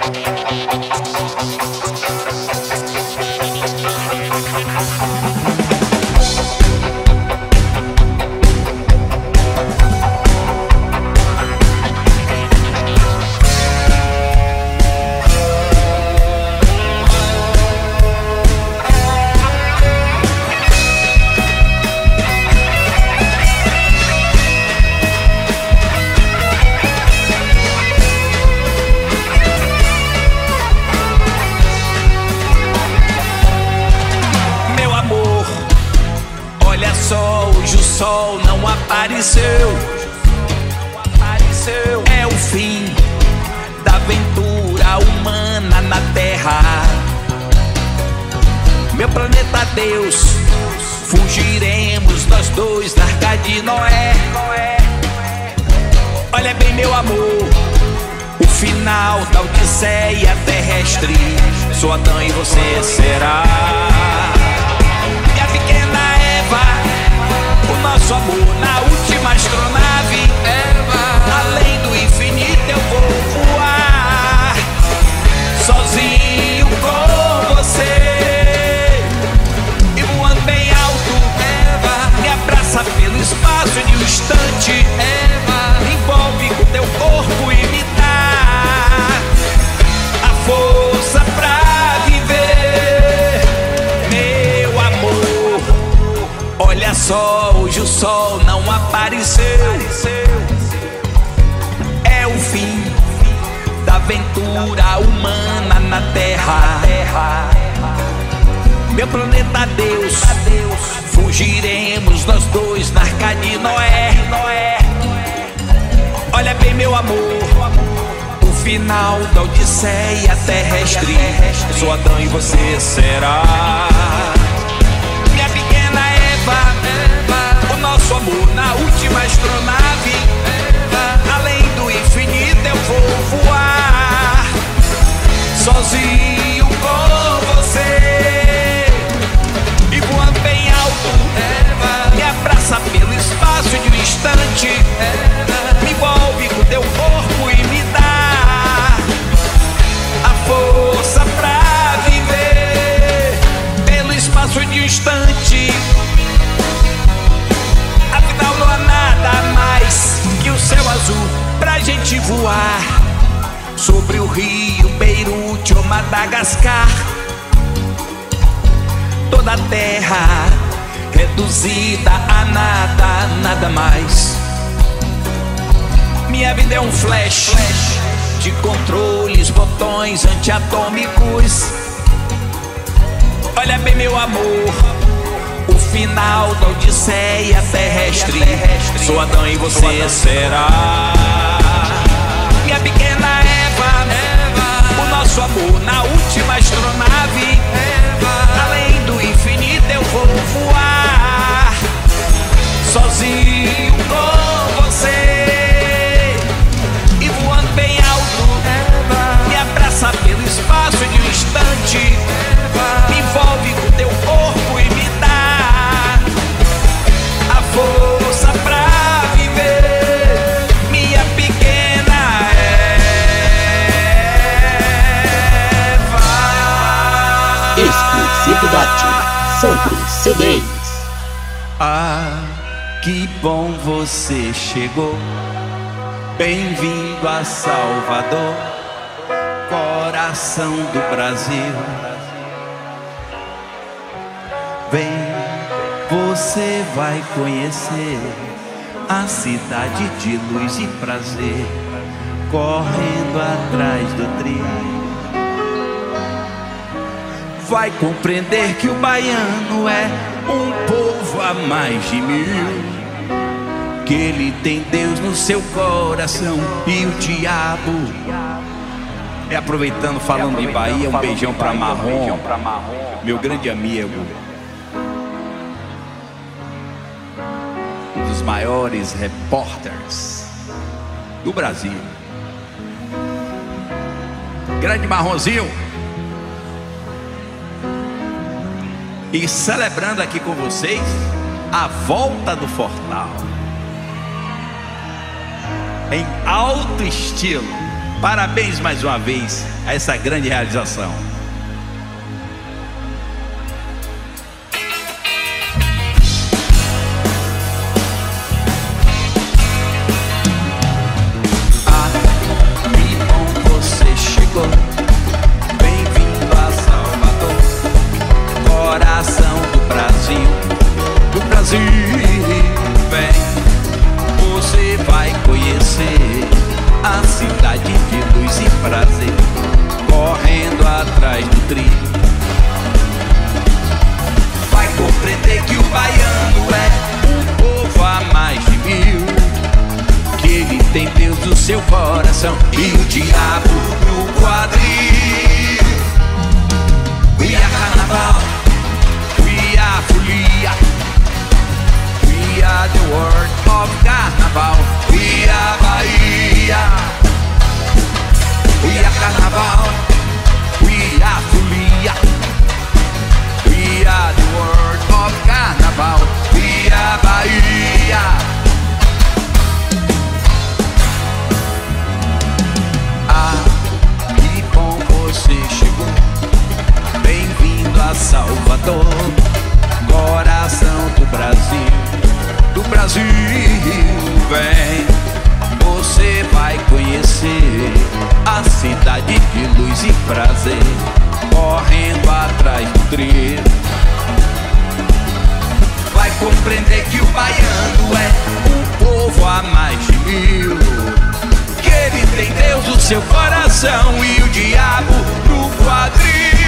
Sol não apareceu, é o fim da aventura humana na Terra. Meu planeta Deus, fugiremos nós dois da Arca de Noé. Olha bem, meu amor, o final da odisseia terrestre, sou Adão e você será minha pequena Eva. O nosso amor na última astronave, além do infinito eu vou voar, sozinho com você, e voando bem alto, me abraça pela só, hoje o sol não apareceu. É o fim da aventura humana na terra. Meu planeta Deus, fugiremos nós dois na Arca de Noé. Olha bem, meu amor, o final da odisseia terrestre. Sou Adão e você será minha pequena Eva. O nosso amor na última astronave. Além do infinito eu vou voar sozinho com você. E voando bem alto, me abraça pelo espaço de um instante. Me envolve com teu corpo e me dá a força pra viver pelo espaço de um instante. Afinal não há nada mais que o céu azul pra gente voar sobre o rio Beirute ou Madagascar. Toda a terra reduzida a nada, nada mais. Minha vida é um flash de controles, botões antiatômicos. Olha bem, meu amor, o final da odisseia terrestre. Sou Adão e você será minha pequena Eva. O nosso amor na última astronave. Além do infinito eu vou voar sozinho com você. E voando bem alto, me abraça pelo espaço de um instante. Me envolve com teu corpo e me dá a força pra viver, minha pequena Eva. Exclusividade Santos CDs. Ah, que bom você chegou. Bem-vindo a Salvador, coração do Brasil. Vem, você vai conhecer a cidade de luz e prazer, correndo atrás do trilho. Vai compreender que o baiano é um povo a mais de 1000, que ele tem Deus no seu coração e o diabo. E aproveitando, falando de Bahia, um beijão pra Marrom, meu grande amigo, um dos maiores repórteres do Brasil. Grande Marronzinho. E celebrando aqui com vocês a volta do Fortal em alto estilo. Parabéns mais uma vez a essa grande realização. Ah, que bom você chegou. Bem-vindo a Salvador, coração do Brasil. Do Brasil, vem, você vai conhecer a cidade de luz e prazer, correndo atrás do trilho. Vai compreender que o baiano é um povo a mais de 1000, que ele tem Deus no seu coração e o diabo no quadril. We are carnaval, we are folia, we are the world of carnaval. We are Bahia, we are carnaval, we are folia, we are the world of carnaval. We are Bahia. Ah, que bom você chegou. Bem-vindo a Salvador, coração do Brasil. Do Brasil, vem, você vai conhecer a cidade de luz e prazer, correndo atrás do trilho. Vai compreender compreender que o baiano é um povo há mais de 1000. Que ele tem Deus no seu coração e o diabo no quadril.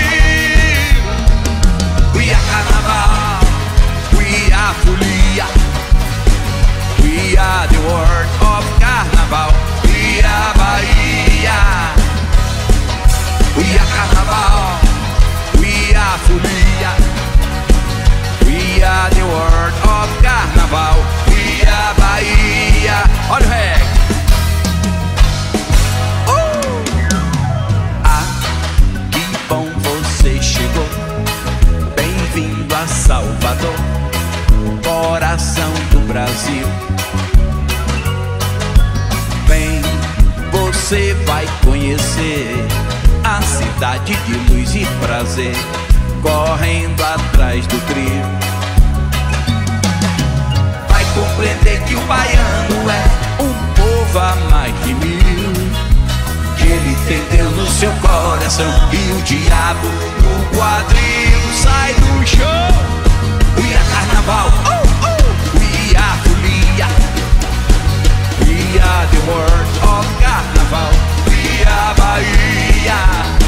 We are carnaval, we are folia, we are the world of carnaval, we are Bahia. We are carnaval, we are folia, we are the world of carnaval, we are Bahia. Olha o reggae. Ah, que bom você chegou, bem-vindo a Salvador, coração do Brasil. Bem, você vai conhecer a cidade de luz e prazer, correndo atrás do trio. Vai compreender que o baiano é um povo há mais de 1000. Que ele tem Deus no seu coração e o diabo no quadril. Sai do show, we are carnaval, we are folia, we are the world of carnaval, we are Bahia.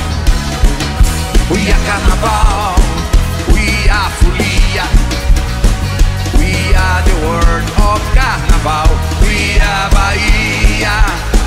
We are carnaval, we are folia, we are the world of carnaval, we are Bahia.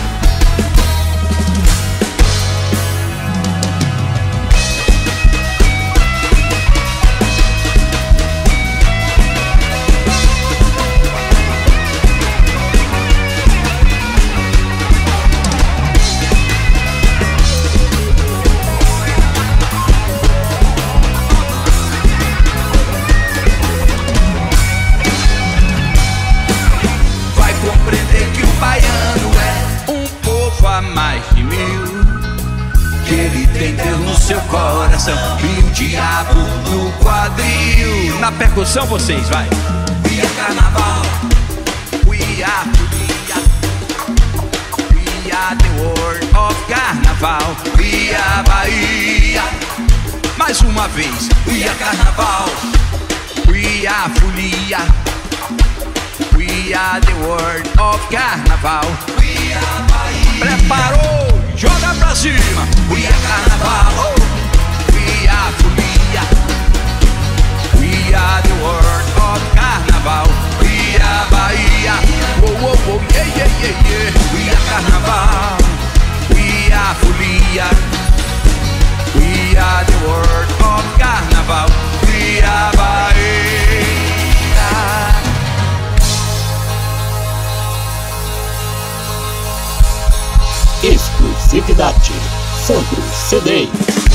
Mais de 1000, que ele tem Deus no seu coração e o diabo no quadril. Na percussão vocês, vai. We are carnaval, we are folia, we are the world of carnaval, we are Bahia. Mais uma vez. We are carnaval, we are folia, we are the world of carnaval, we are Bahia. Preparou, joga pra cima. We are carnaval, we are folia, we are the world of carnaval, we are Bahia. Oh, oh, oh, yeah, yeah, yeah, yeah. We are carnaval, we are folia, we are the world of carnaval, we are Bahia. Exclusividade Santos CD.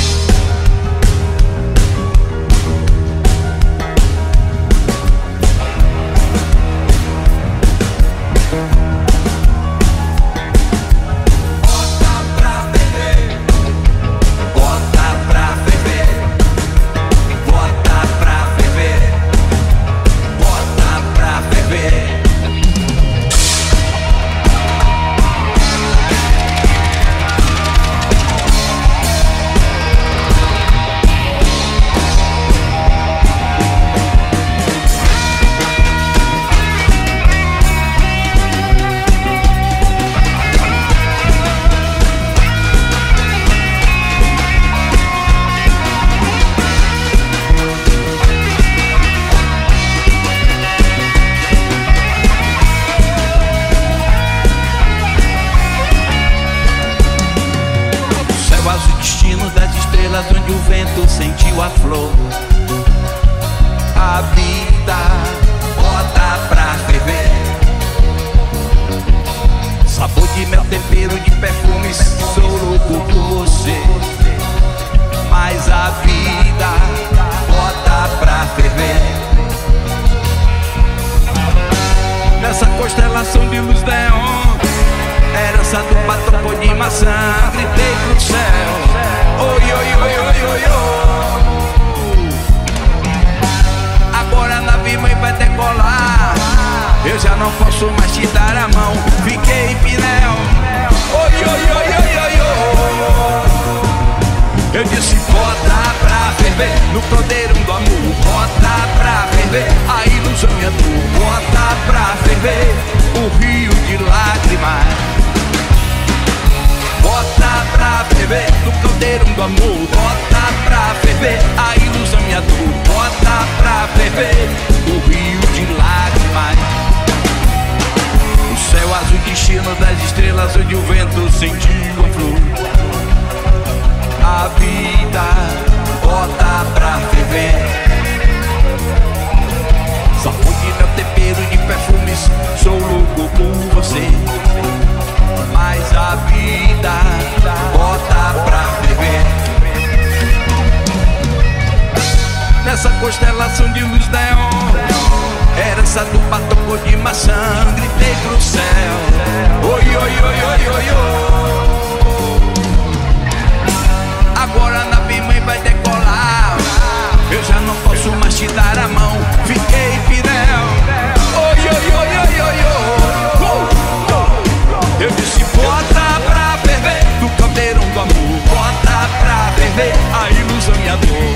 Onde o vento sentiu a flor, a vida bota pra ferver. Sabor de mel, tempero de perfume, sou louco por você. Mas a vida bota pra ferver. Nessa constelação de luz neon, herança do patrão de maçã, gritei pro céu. Oi, oi, oi, oi, oi, oi. Agora a nave mãe vai decolar, eu já não posso mais te dar a mão. Fiquei Pinel. Oi, oi, oi, oi, oi, oi. Eu disse bota pra ferver, no caldeirão do amor. Bota pra ferver, a ilusão é tua. do amor. Bota pra ferver a ilusão e a dor. Bota pra ferver o rio de lágrimas. O céu azul, destino das estrelas, onde o vento sentiu a flor. A vida bota pra ferver. Sabor de meu tempero de perfumes, sou louco por você. Mas a vida bota pra ferver. Nessa constelação de luz neon, herança do batom de maçã, gritei pro céu. Oi, oi, oi, oi, oi, oi. Agora a nave mãe vai decolar. Eu já não posso mais te dar a mão. Fiquei fidel. Oi, oi, oi, oi, oi, oi. Eu disse bota pra ferver do caldeirão do amor. Bota pra ferver a ilusão e a dor.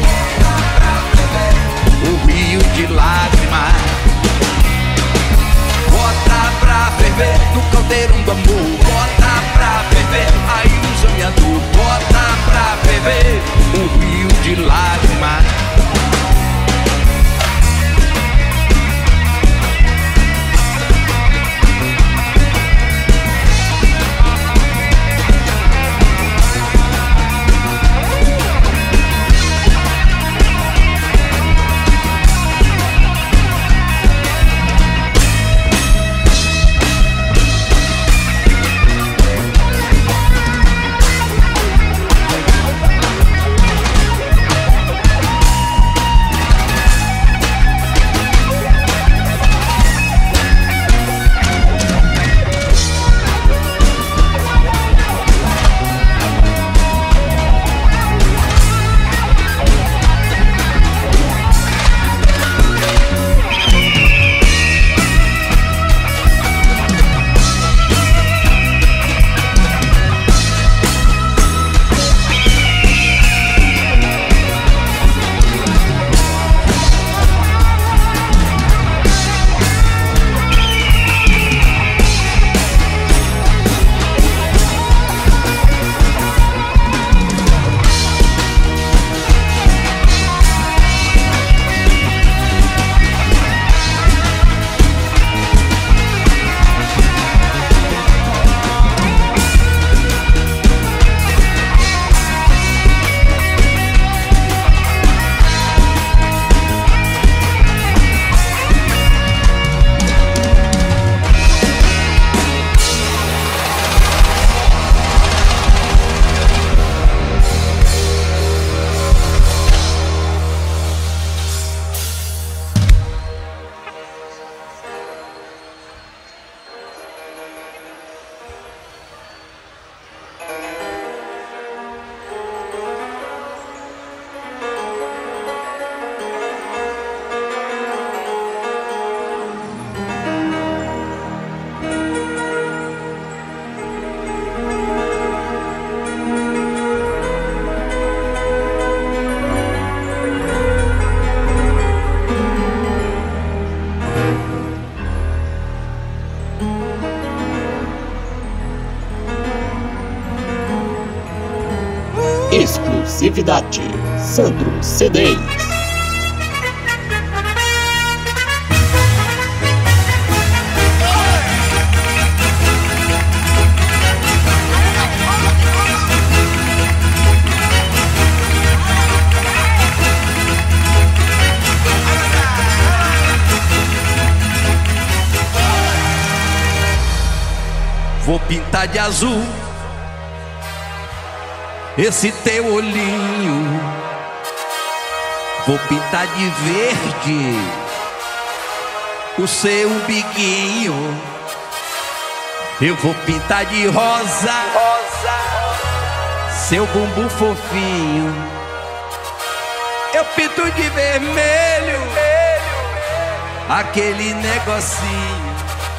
O rio de lágrimas. Bota pra ferver do caldeirão do amor. Bota pra ferver a ilusão e a dor. Bota pra ferver o rio de lágrimas. Exclusividade Sandro CDs. Vou pintar de azul esse teu olhinho, vou pintar de verde o seu umbiguinho, eu vou pintar de rosa seu bumbum fofinho, eu pinto de vermelho aquele negocinho,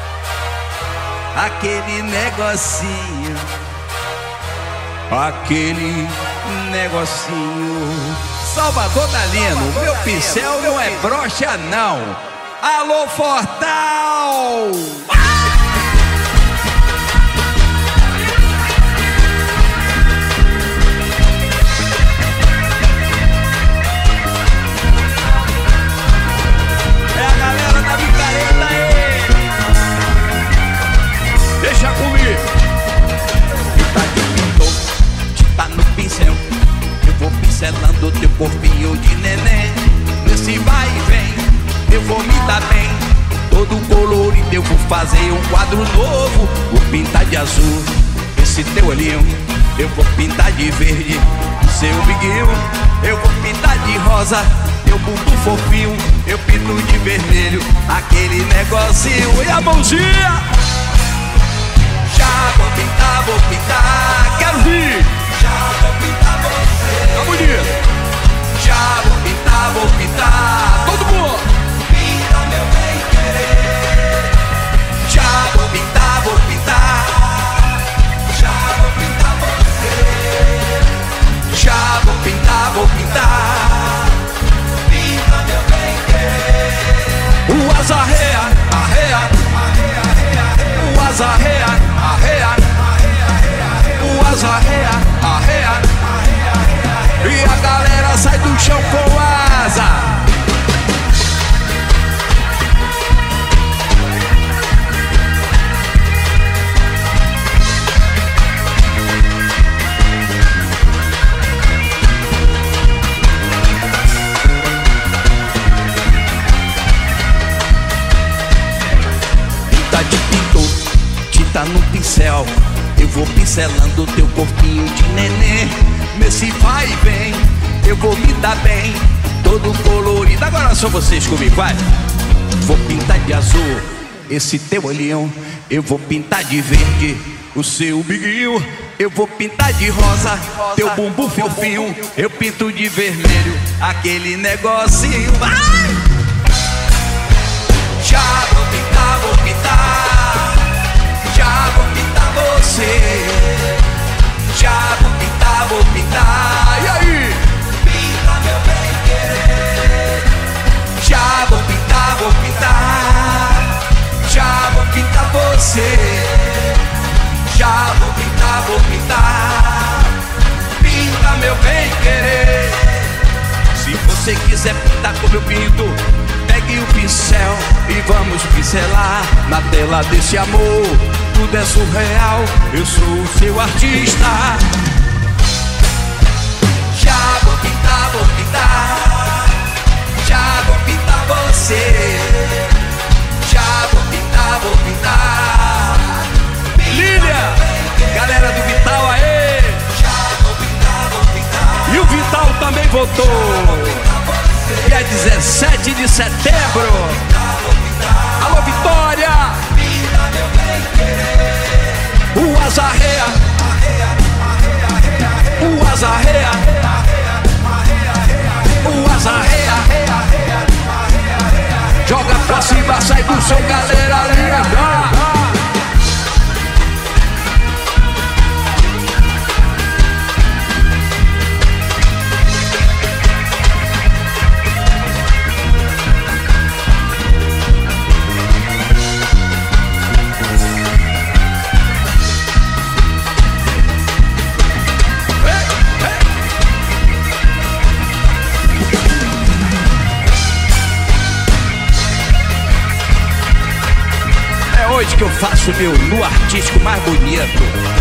aquele negocinho, aquele negocinho. Salvador Dalino, meu pincel não é broxa não. Alô Fortal! eu vou fazer um quadro novo. Vou pintar de azul esse teu olhinho, eu vou pintar de verde o seu biguinho, eu vou pintar de rosa teu bumbum fofinho, eu pinto de vermelho aquele negocinho. E a mãozinha? Já vou pintar, quero vir. Já vou pintar você. Tá bonito. Já vou pintar, todo mundo. Pinta meu bem querer. Já vou pintar, já vou pintar você. Já vou pintar, pinta meu bem querer. O asa arreia, arreia, o asa arreia, arreia, o asa arreia, arreia. E a galera sai do chão com asa. Pinta de pintor, tinta no pincel, eu vou pincelando teu corpinho de neném. Nesse vai e vem, eu vou me dar bem, todo colorido. Agora só vocês comigo, vai. Vou pintar de azul esse teu olhinho, eu vou pintar de verde o seu biguinho, eu vou pintar de rosa teu bumbum fofinho, eu pinto de vermelho aquele negocinho. Vai! Já vou pintar, já vou pintar você. Já vou pintar, e aí? Pinta meu bem querer. Já vou pintar, já vou pintar você. Já vou pintar, pinta meu bem querer. Se você quiser pintar como eu pinto, pegue o pincel e vamos pincelar na tela desse amor. Tudo é surreal, eu sou o seu artista. Já vou pintar, já vou pintar você. Já vou pintar. Lília, galera do Vital, aê! Já vou pintar. E o Vital também votou. Dia 17 de setembro. Alô, Vitória! O asa arreia, o asa arreia, o asa arreia. Joga pra cima, sai do chão, galera linda. Hoje que eu faço meu nu artístico mais bonito.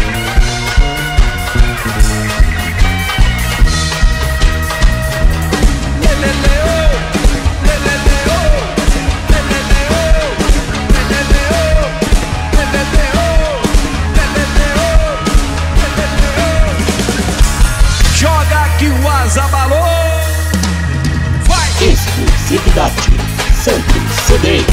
Joga que o asa balou. Vai! Exclusividade Santos CD.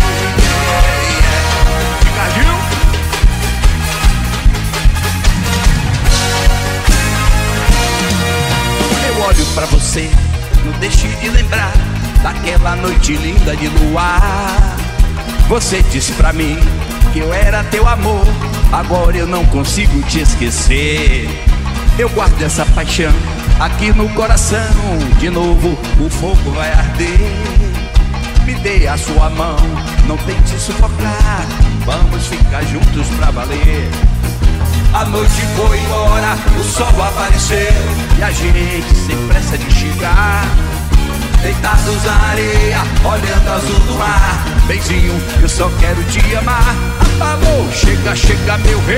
Eu olho pra você, não deixe de lembrar daquela noite linda de luar. Você disse pra mim que eu era teu amor, agora eu não consigo te esquecer. Eu guardo essa paixão aqui no coração, de novo o fogo vai arder. Me dê a sua mão, não tente sufocar, vamos ficar juntos pra valer. A noite foi embora, o sol apareceu e a gente sem pressa de chegar. Deitados na areia, olhando o azul do mar. Benzinho, eu só quero te amar. Abalou, chega, chega meu rei.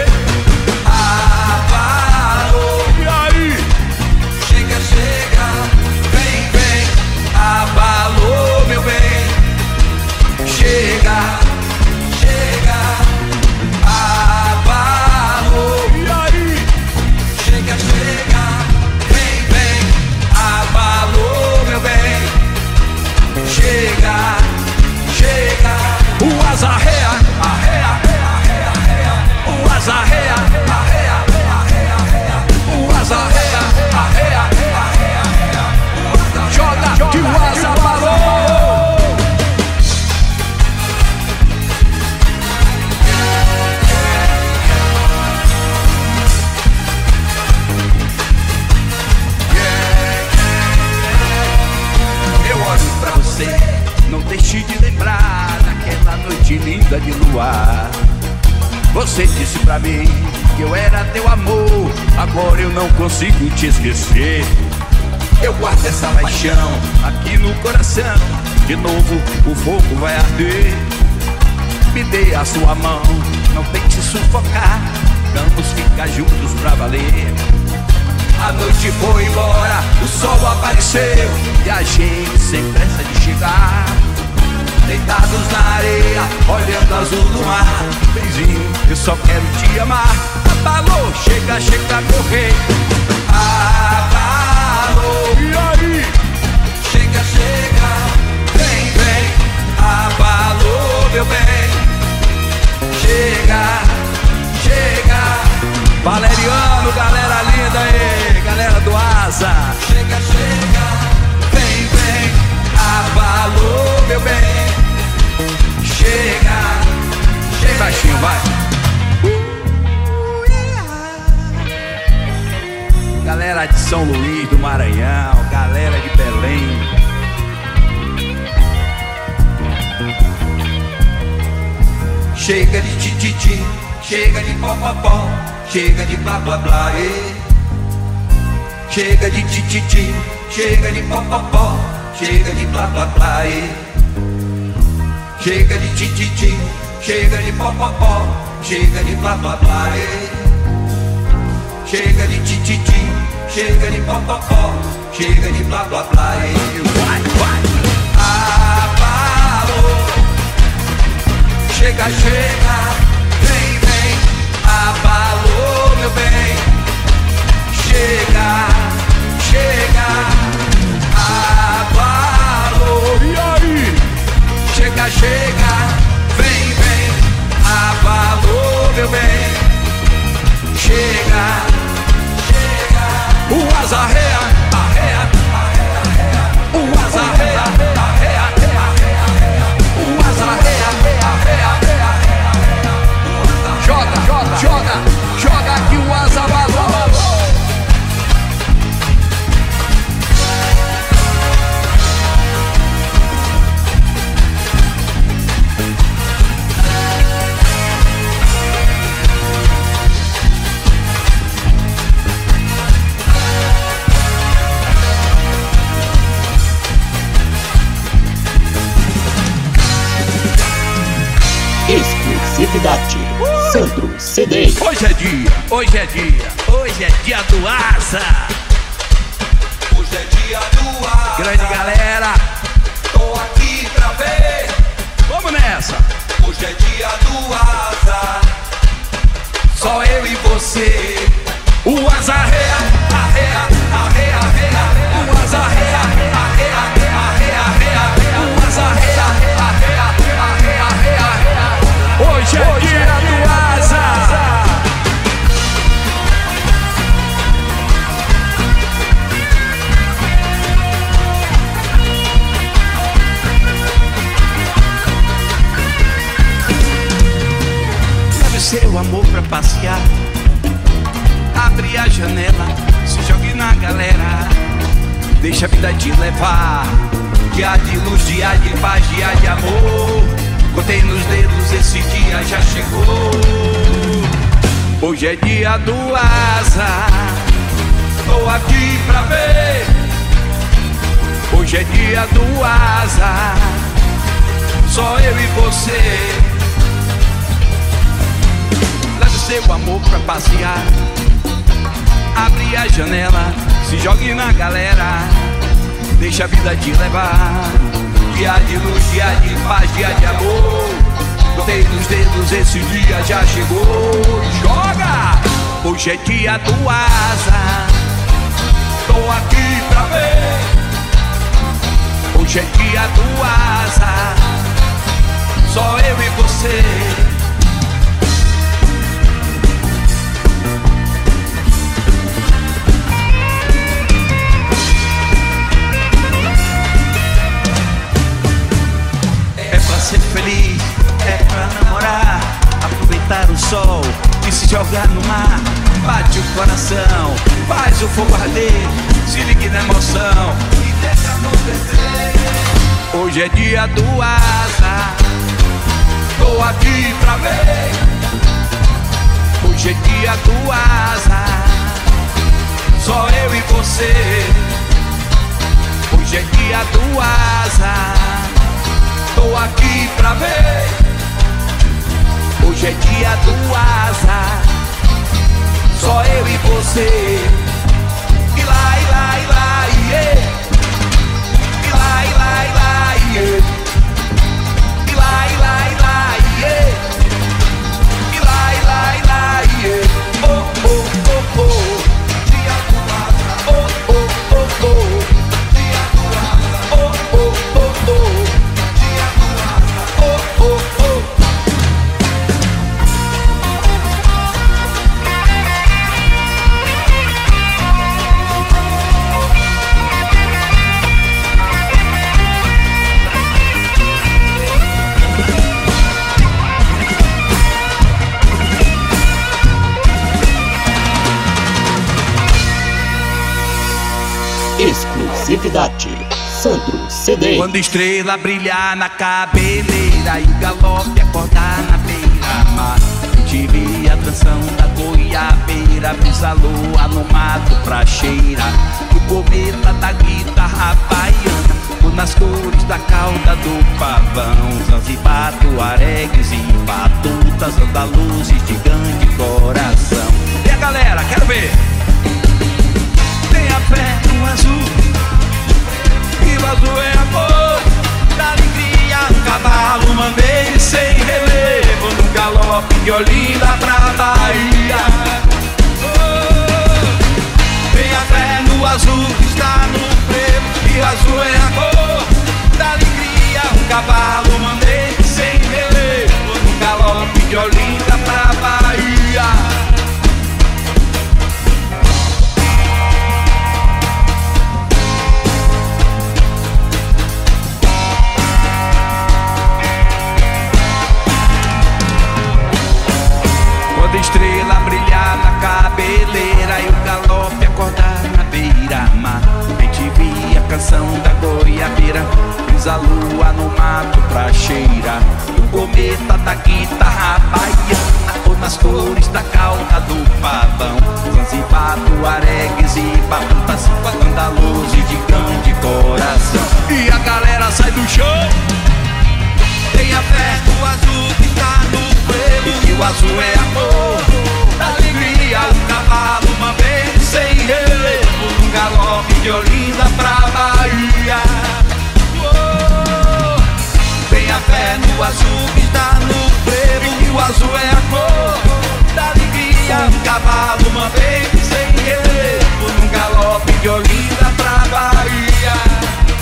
Abalou, e aí? Chega, chega, vem, vem. Abalou, meu bem. Chega, chega. chega, chega. O asa arreia, arreia, arreia, arreia. O asa arreia, arreia, arreia, arreia. O asa arreia, arreia, arreia, arreia. Joga que o asa parou. Eu olho pra você, não deixe de lembrar daquela noite linda de luar. Você disse pra mim que eu era teu amor, agora eu não consigo te esquecer. Eu guardo essa paixão aqui no coração, de novo o fogo vai arder. Me dê a sua mão, não tente sufocar, vamos ficar juntos pra valer. A noite foi embora, o sol apareceu e a gente sem pressa de chegar. Deitados na areia, olhando o azul do mar. Benzinho, eu só quero te amar. Abalou, chega, chega meu rei. Abalou, e aí? chega, chega, vem, vem. Abalou, meu bem. Chega, chega. Valeriano, galera linda aí, galera do Asa. Chega, chega, vem, vem. Abalou, meu bem. Chega, Bem baixinho, vai. Galera de São Luís do Maranhão, galera de Belém. chega de tititi, chega de popopó, chega de blá blá blá, chega de tititi, chega de popopó, chega de blá blá blá, chega de tititi, chega de popopó, chega de blá blá blá, chega de tititi, chega de popopó, chega de blá blá blá, vai, vai. Abalou, chega, chega, vem, vem, abalou, meu bem, chega, chega, abalou, E aí? chega, chega, vem, vem, abalou, meu bem, chega, chega, O asa arreia, arreia, arreia, arreia, o asa arreia, arreia, arreia, arreia, o asa arreia, arreia, arreia, arreia, joga, joga, joga, joga que o asa balou. Exclusividade Sandro CD. Hoje é dia, hoje é dia, hoje é dia do asa. hoje é dia do ar, Grande galera, tô aqui pra ver, vamos nessa. hoje é dia do asa, Só eu e você. O asa arreia, arreia, arreia, arreia, o asa arreia, arreia, arreia, arreia, arreia, o asa arreia, arreia, arreia, arreia, arreia. hoje é dia do asa. Leve seu amor pra passear, abre a janela, se jogue na galera, deixa a vida te levar. Dia de luz, dia de paz, dia de amor, contei nos dedos, esse dia já chegou. Hoje é dia do asa, Tô aqui pra ver, hoje é dia do asa. só eu e você. Leve seu amor pra passear, abre a janela, se jogue na galera, deixa a vida te levar. Dia de luz, dia de paz, dia de amor, contei nos dedos, esse dia já chegou. Joga! Hoje é dia do asa, Tô aqui pra ver, Hoje é dia do azar, só eu e você. É pra ser feliz, é pra namorar, aproveitar o sol e se jogar no mar. Bate o coração, faz o fogo arder, se ligue na emoção e deixa acontecer. Hoje é dia do azar, tô aqui pra ver. Hoje é dia do azar, só eu e você. Hoje é dia do azar, tô aqui pra ver. Hoje é dia do azar, só eu e você. E lá, e lá, e lá, iê. E lá, e lá, e lá, iê. E lá, e lá, e lá, iê. E lá, e lá, e lá, iê. Oh, oh, oh, oh. Dia do azar. Oh, oh, oh, oh. Dia do azar. Oh, oh, oh, oh. Dia do azar. Oh, oh, oh. Exclusividade Sandro CD. Quando estrela brilhar na cabeleira e galope acordar na beira-mar, tive a tranção da goiabeira, brisa lua no mato pra cheirar o cometa da guitarra baiana, ou nas cores da cauda do pavão. Zanzibar, tuaregues e batutas, andaluzes de grande coração. E a galera, quero ver. Tenha fé no azul, e o azul é a cor da alegria. Um cavalo mangueiro sem relevo, num galope de Olinda pra Bahia. Tenha fé no azul que está no frevo, e o azul é a cor da alegria. Um cavalo mangueiro sem relevo, num galope de Olinda pra Bahia. Estrela brilhar na cabeleira e o galope acordar na beira-mar. Bem te vi a canção da goiabeira, brisa lua no mato pra cheirar o cometa da guitarra baiana, ou nas cores da cauda do pavão. Zanzibar, tuaregues e batutas, andaluzes de grande coração. E a galera sai do show. Tenha fé no azul que tá no frevo, e o azul é a cor da alegria. Um cavalo mambeiro sem relevo, num galope de Olinda pra Bahia. Tenha fé no azul que tá no frevo, e o azul é a cor da alegria. Um cavalo mambeiro sem relevo, num galope de Olinda pra Bahia.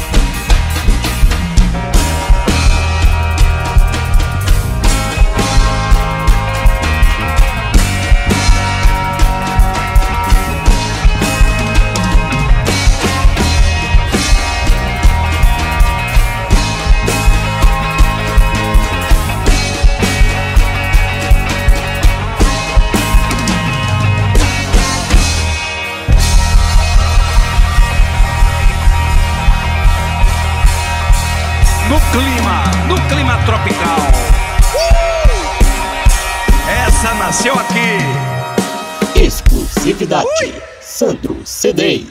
No clima tropical. Essa nasceu aqui. Exclusividade Sandro CD.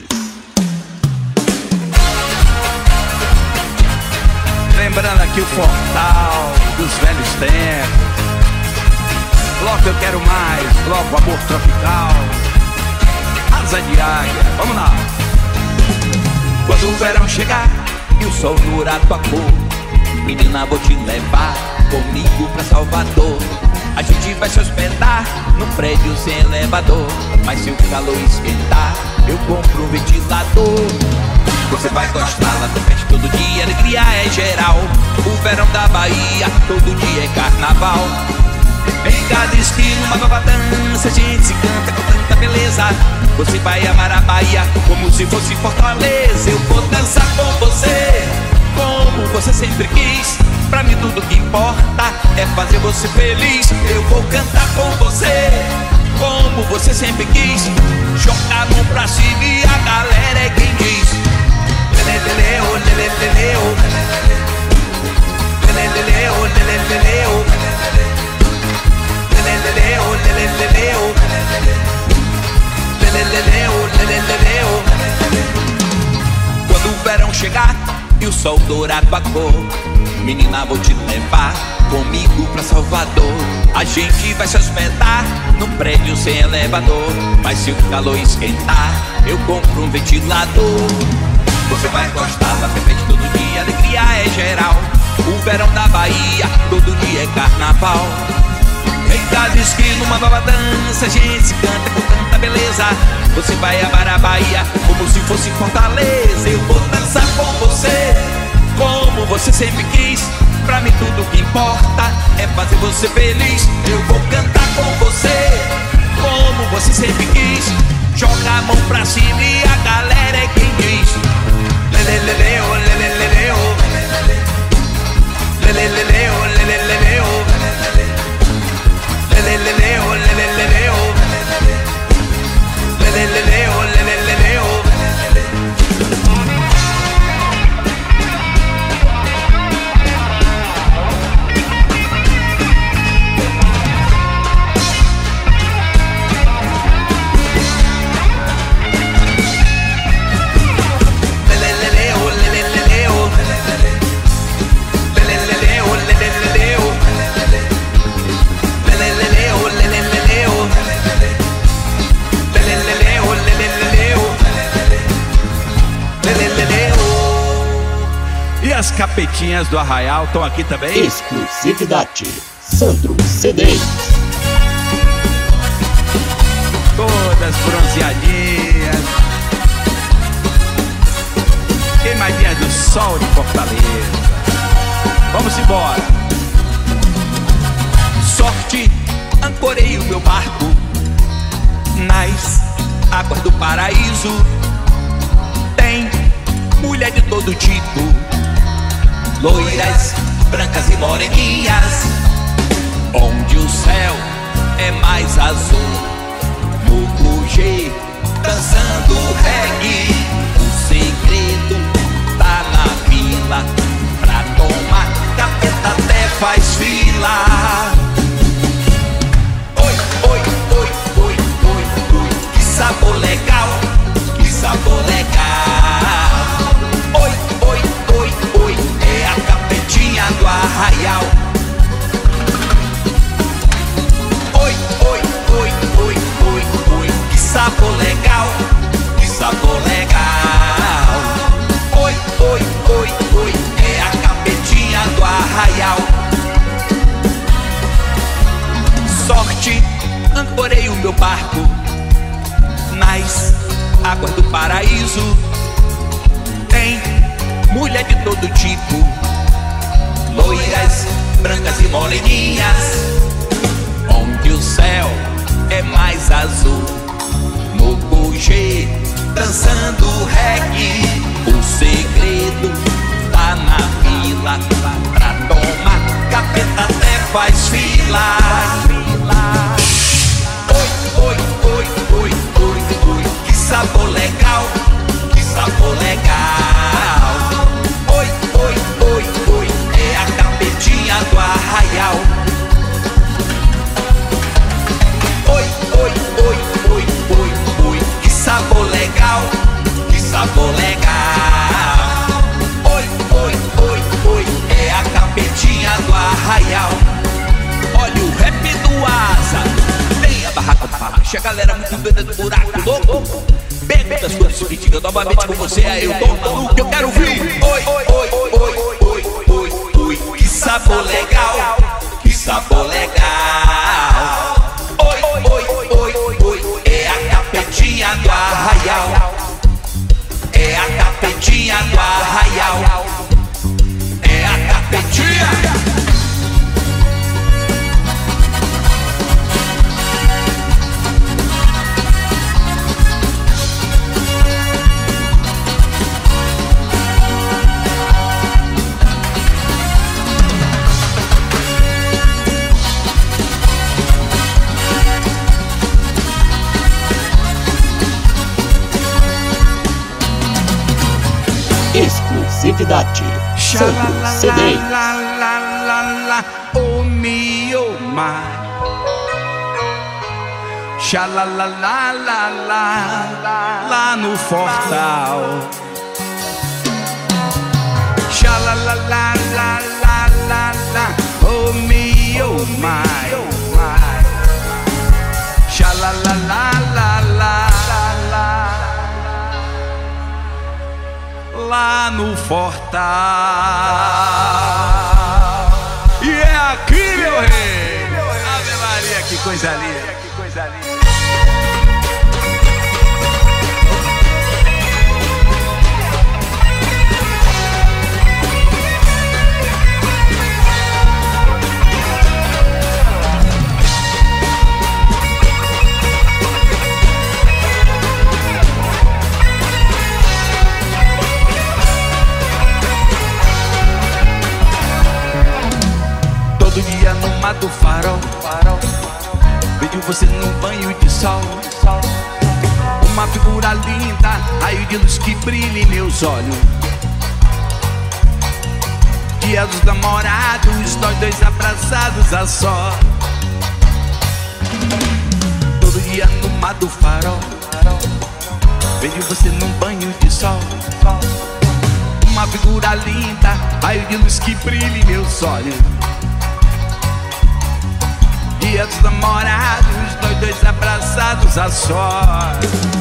Lembrando aqui o portal dos velhos tempos. Bloco Eu Quero Mais, bloco Amor Tropical, Asa de Águia, vamos lá. Quando o verão chegar e o sol dourar tua cor, menina, vou te levar comigo pra Salvador. A gente vai se hospedar num prédio sem elevador, mas se o calor esquentar, eu compro um ventilador. Você vai gostar, lá tem festa todo dia, alegria é geral. O verão da Bahia, todo dia é carnaval. Em cada esquina uma nova dança, a gente se canta com tanta beleza. Você vai amar a Bahia como se fosse Fortaleza. Eu vou dançar com você, como você sempre quis. Pra mim tudo que importa é fazer você feliz. Eu vou cantar com você, como você sempre quis. Joga a mão pra cima e a galera é quem diz. Leleleleu, leleleleu, leleleleu, leleleleu, leleleleu, leleleleu, leleleleu, leleleleu. Quando o verão chegar e o sol dourado a cor, menina, vou te levar comigo pra Salvador. A gente vai se hospedar num prédio sem elevador. Mas se o calor esquentar, eu compro um ventilador. Você vai gostar, lá tem festa todo dia, alegria é geral. O verão da Bahia, todo dia é carnaval. Em cada esquina uma nova dança, a gente se canta com tanta beleza. Você vai amar a Bahia como se fosse Fortaleza. Eu vou dançar com você, como você sempre quis. Pra mim tudo que importa é fazer você feliz. Eu vou cantar com você, como você sempre quis. Joga a mão pra cima e a galera é quem diz. Leleleleu, leleleleu, leleleleu, leleleleu, leleleleu, leleleleu, leleleleu, leleleleu. As capetinhas do Arraial estão aqui também? Exclusividade Sandro CDs. Todas bronzeadinhas, queimadinhas do sol de Fortaleza. Vamos embora. Sorte, ancorei o meu barco nas águas do paraíso. Tem mulher de todo tipo, loiras, brancas e moreninhas, onde o céu é mais azul. Mucugê, dançando reggae. O segredo tá na vila, pra tomar capeta até faz fila. Oi, oi, oi, oi, oi, oi, que sabor legal, que sabor legal. Oi, oi, oi, oi, é a capetinha do Arraial. Oi, oi, oi, oi, oi, oi, que sabor legal, que sabor legal. Oi, oi, oi, oi, é a capetinha do Arraial. Sorte, ancorei o meu barco nas águas do paraíso. Tem mulher de todo tipo, loiras, brancas e moreninhas, onde o céu é mais azul. Mucugê, dançando reggae. O segredo tá na vila, pra tomar capeta até faz fila. Oi, oi, oi, oi, oi, oi, que sabor legal, que sabor legal. Oi, oi, oi, oi, é a capetinha do Arraial. Oi, oi, oi, oi, oi, oi, que sabor legal, que sabor legal. Oi, oi, oi, oi, é a capetinha do Arraial. Olha o rap do Asa, tem a barraca baixa, a galera muito doida do buraco louco. Bebe das suas críticas novamente com você, aí eu tô maluco, eu quero ouvir. Oi, oi, oi, oi, oi, oi, oi, que sabor legal, que sabor legal. Oi, oi, oi, oi, é a capetinha do Arraial. É a capetinha Exclusividade Sandro CD. Oh me, oh my. Xalalalala, lá no Fortal. Xalalalala, oh me, oh my. Xalalalala, lá no Fortal. E é aqui, meu rei. Ave Maria, que coisa linda. Todo dia no mar do farol, vejo você num banho de sol. Uma figura linda, raio de luz que brilha em meus olhos. Dia dos namorados, nós dois abraçados a só. Todo dia no mar do farol, vejo você num banho de sol. Uma figura linda, raio de luz que brilha em meus olhos. Dia dos namorados, nós dois abraçados a sós.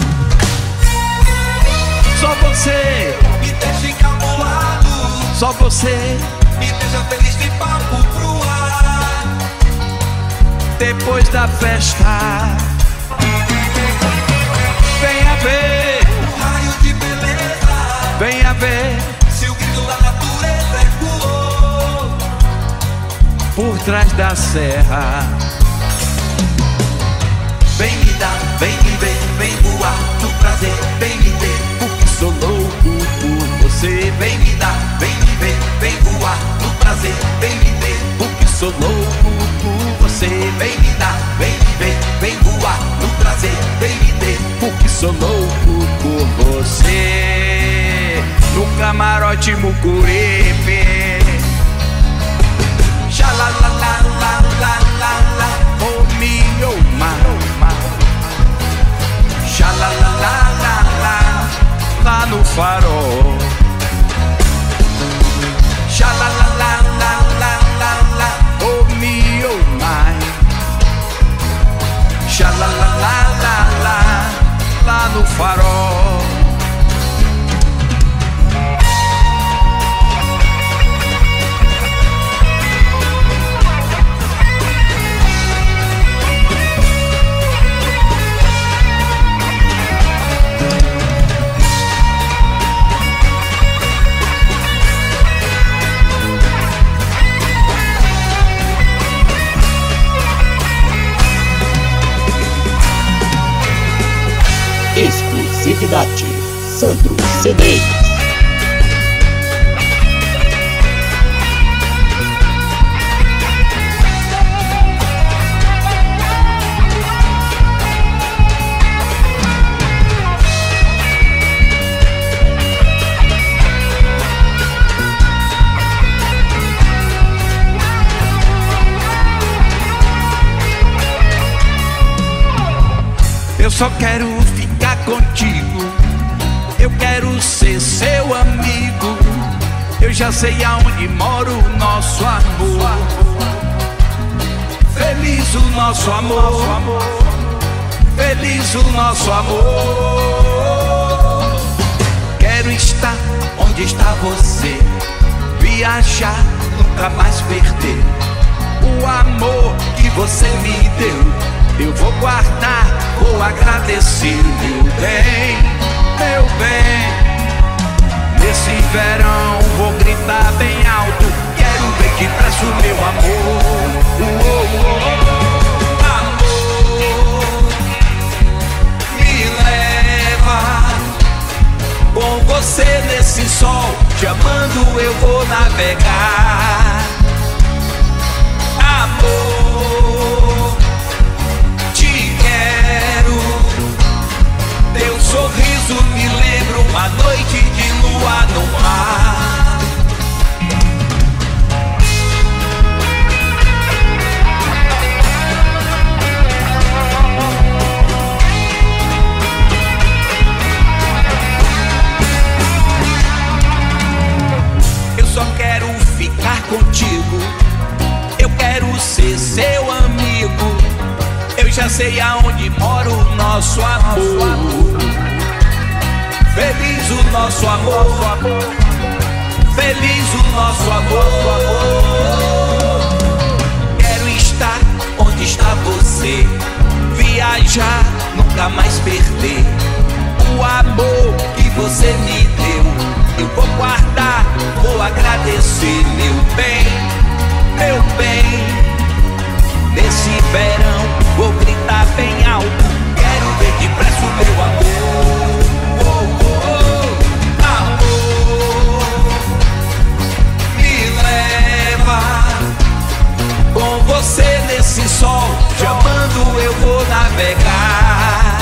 Só você Me deixa encabulado, só você me deixa feliz de papo pro ar. depois da festa. Venha ver, Um raio de beleza, venha ver se o grito da natureza ecoou. por trás da serra. Vem me dar, vem me ver, vem voar no prazer, vem me ter, porque sou louco por você. Vem me dar, vem me ver, vem voar no prazer, vem me ter, porque sou louco por você. Vem me dar, vem me ver, vem voar no prazer, vem me ter, Porque sou louco por você. No camarote Mucuripe. Xalalalala, oh me, oh my. Xalalalala, lá no farol. Xalalalala, oh me, oh my. Xalalalala, lá no farol. Exclusividade Sandro CD. Eu só quero ficar contigo, eu quero ser seu amigo. Eu já sei aonde mora o nosso amor. Feliz o nosso amor, feliz o nosso amor. Quero estar onde está você, viajar, nunca mais perder. O amor que você me deu, eu vou guardar, vou agradecer, meu bem, meu bem. Nesse verão vou gritar bem alto, quero ver que pra ficar contigo. Eu quero ser seu amigo. Eu já sei aonde mora o nosso amor. Feliz o nosso amor. Feliz o nosso amor. Quero estar onde está você. Viajar, nunca mais perder. O amor que você me deu, eu vou guardar, vou agradecer, meu bem, meu bem. Nesse verão vou gritar bem alto, quero ver depressa o meu amor. Oh, oh, oh. Amor, me leva com você nesse sol, te amando eu vou navegar.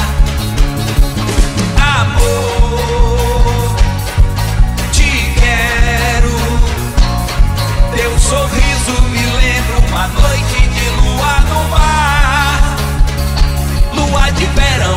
Amor, te quero. Teu sorriso me lembra uma noite de lua no mar, lua de verão.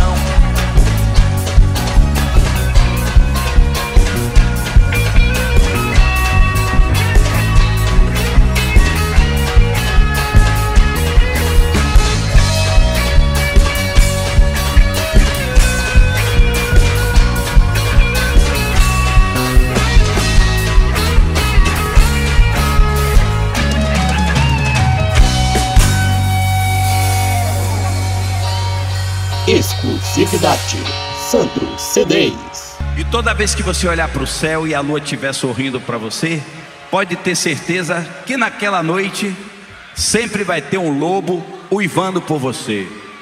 Exclusividade Sandro CDs. E toda vez que você olhar para o céu e a lua estiver sorrindo para você, pode ter certeza que naquela noite sempre vai ter um lobo uivando por você.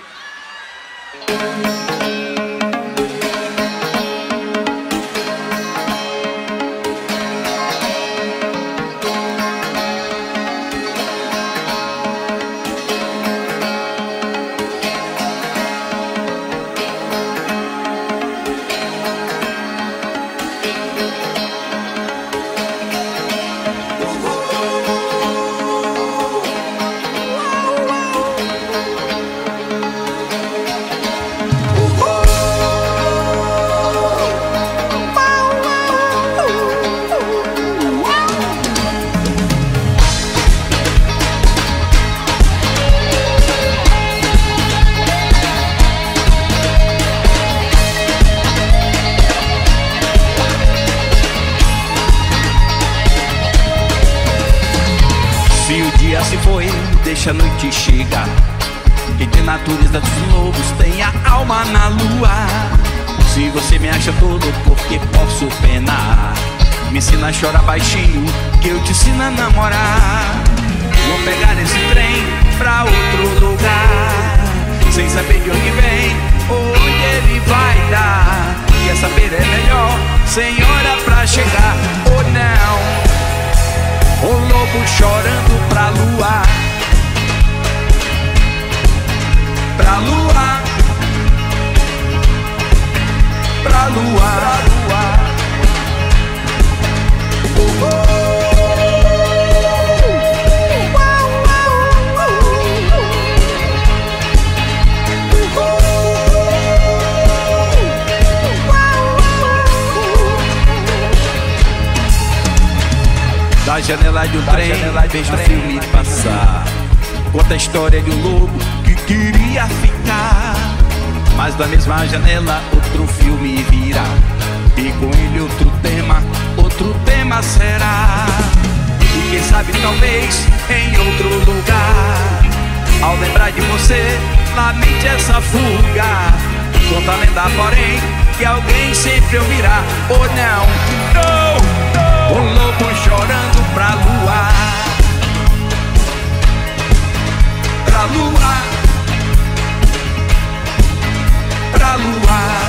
Se foi, deixa a noite chegar. E de natureza dos lobos tem a alma na lua. Se você me acha todo porque posso penar, me ensina a chorar baixinho, que eu te ensino a namorar. Vou pegar esse trem pra outro lugar, sem saber de onde vem, onde ele vai dar. Quer saber, é melhor sem hora pra chegar. Ou não, o lobo chorando pra lua, pra lua, pra lua, pra lua. Da janela de um trem, vejo o filme passar. Conta a história de um lobo que queria ficar, mas da mesma janela outro filme virá, e com ele outro tema será. E quem sabe talvez em outro lugar, ao lembrar de você, lamente essa fuga. Conta a lenda, porém, que alguém sempre ouvirá. Ou não, não. O lobo chorando pra lua, pra lua, pra lua.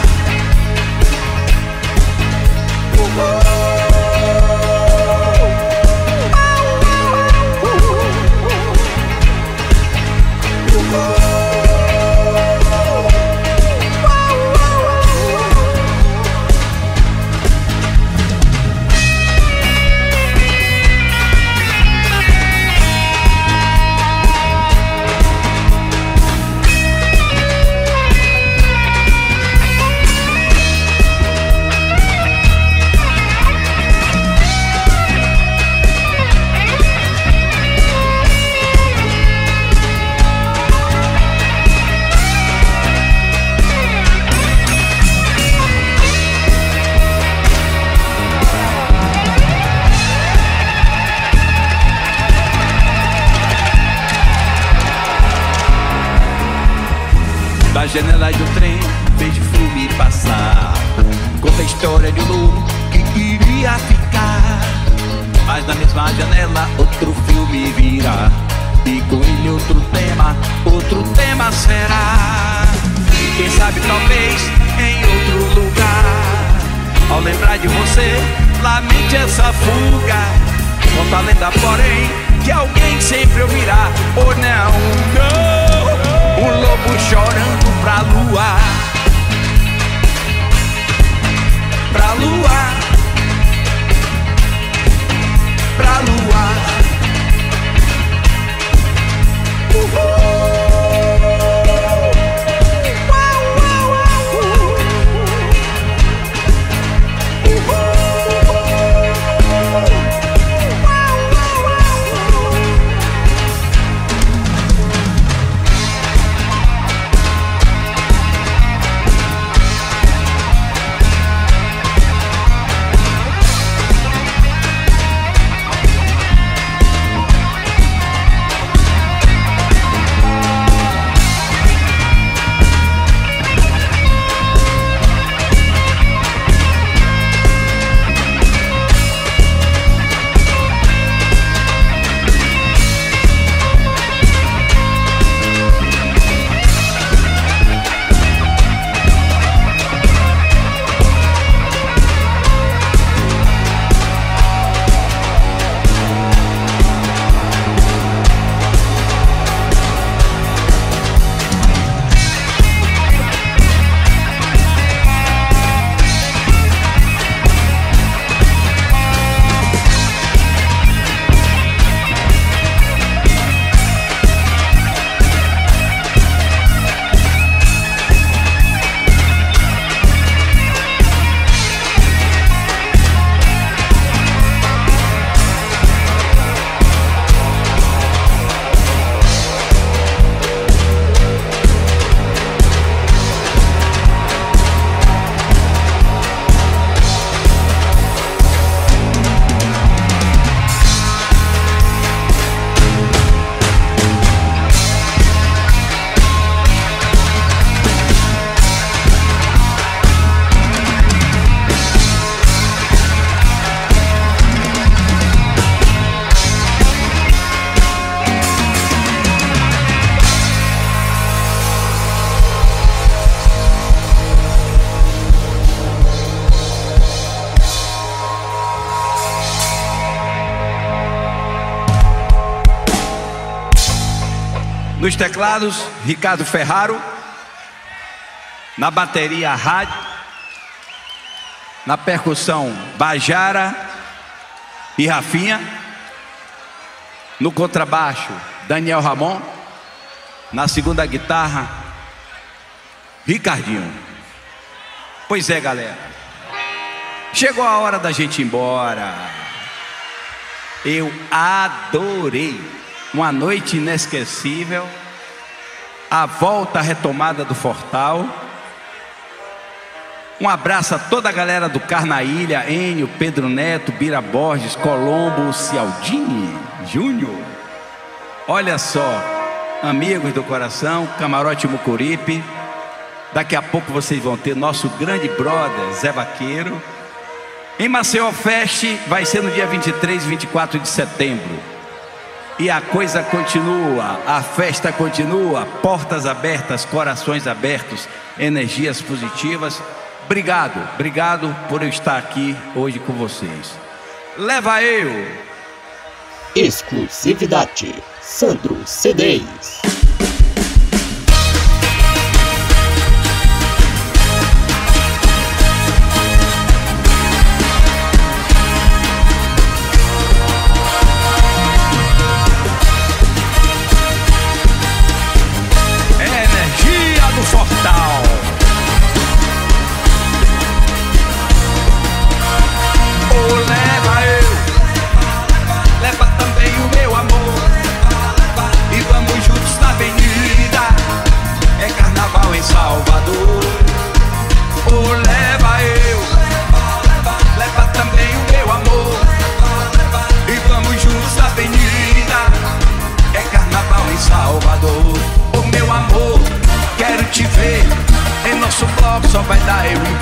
Na janela de um trem, vejo filme passar. Conta a história de um lobo que queria ficar, mas na mesma janela outro filme virá, e com ele outro tema será. Quem sabe talvez em outro lugar, ao lembrar de você, lamente essa fuga. Conta a lenda, porém, que alguém sempre ouvirá. Ou não, não, um lobo chorando pra lua, pra lua, pra lua. Nos teclados, Ricardo Ferraro. Na bateria, rádio. Na percussão, Bajara e Rafinha. No contrabaixo, Daniel Ramon. Na segunda guitarra, Ricardinho. Pois é, galera, chegou a hora da gente ir embora. Eu adorei. Uma noite inesquecível. A volta, a retomada do Fortal. Um abraço a toda a galera do Carnaília, Enio, Pedro Neto, Bira Borges, Colombo, Cialdini, Júnior. Olha só, amigos do coração, Camarote Mucuripe. Daqui a pouco vocês vão ter nosso grande brother, Zé Vaqueiro. Em Maceió Fest vai ser no dia 23 e 24 de setembro. E a coisa continua, a festa continua, portas abertas, corações abertos, energias positivas. Obrigado por eu estar aqui hoje com vocês. Leva eu! Exclusividade Sandro CDs. Leva também o meu amor, e vamos juntos na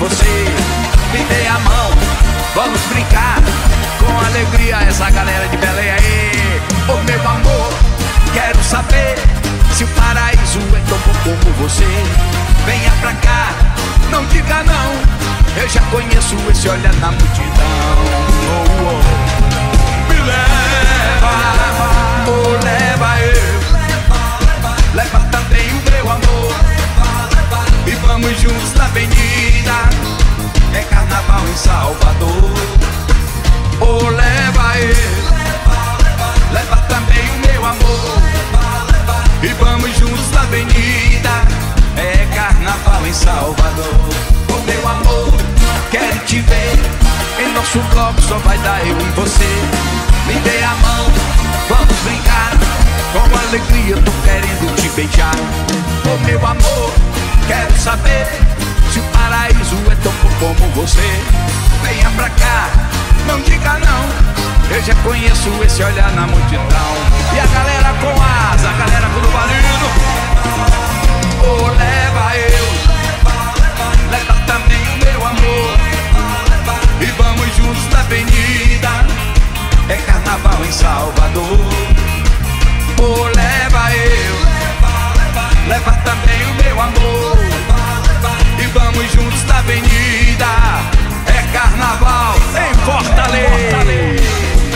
você. Me dê a mão, vamos brincar com alegria essa galera de Belém aí. Ô meu amor, quero saber se o paraíso é tão bom como você. Venha pra cá, não diga não, eu já conheço esse olhar na multidão. Oh, oh. Me leva, oh leva eu, leva também o meu amor, e vamos juntos na avenida, é carnaval em Salvador. Oh leva eu, leva também o meu amor, e vamos juntos na avenida, é carnaval em Salvador. Oh meu amor, quero te ver, em nosso bloco só vai dar eu e você. Me dê a mão, vamos brincar, com alegria tô querendo te beijar. Oh meu amor, quero saber se o paraíso é tão bom como você. Venha pra cá, não diga não, eu já conheço esse olhar na multidão. E a galera com asa, a galera com o valino. Oh leva eu, leva também o meu amor, e vamos juntos na avenida, é carnaval em Salvador. Oh leva eu, leva também o meu amor, e vamos juntos na avenida, é carnaval em Fortaleza.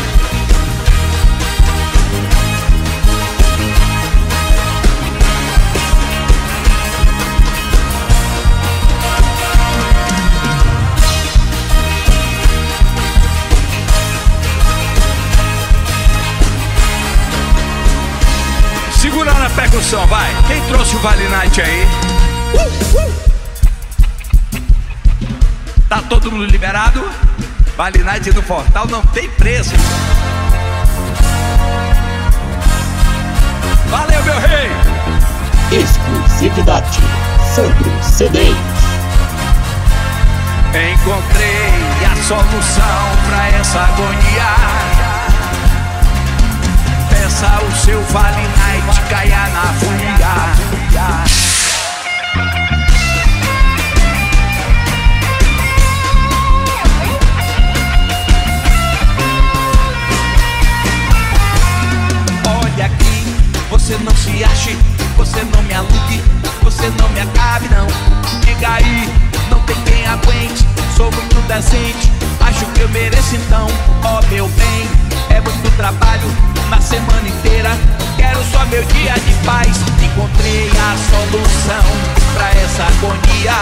Segura na percussão, vai. Quem trouxe o Vale Night aí? Tá todo mundo liberado? Vale Night do Fortal não tem preço. Valeu, meu rei! Exclusividade Sandro CDs. Encontrei a solução pra essa agonia. Peça o seu Vale Night, caia na folia. Olha aqui, você não se ache, você não me alugue, você não me acabe não. Diga aí, não tem quem aguente, sou muito decente, acho que eu mereço então. Ó meu bem, é muito trabalho na semana inteira, quero só meu dia de paz. Encontrei a solução pra essa agonia.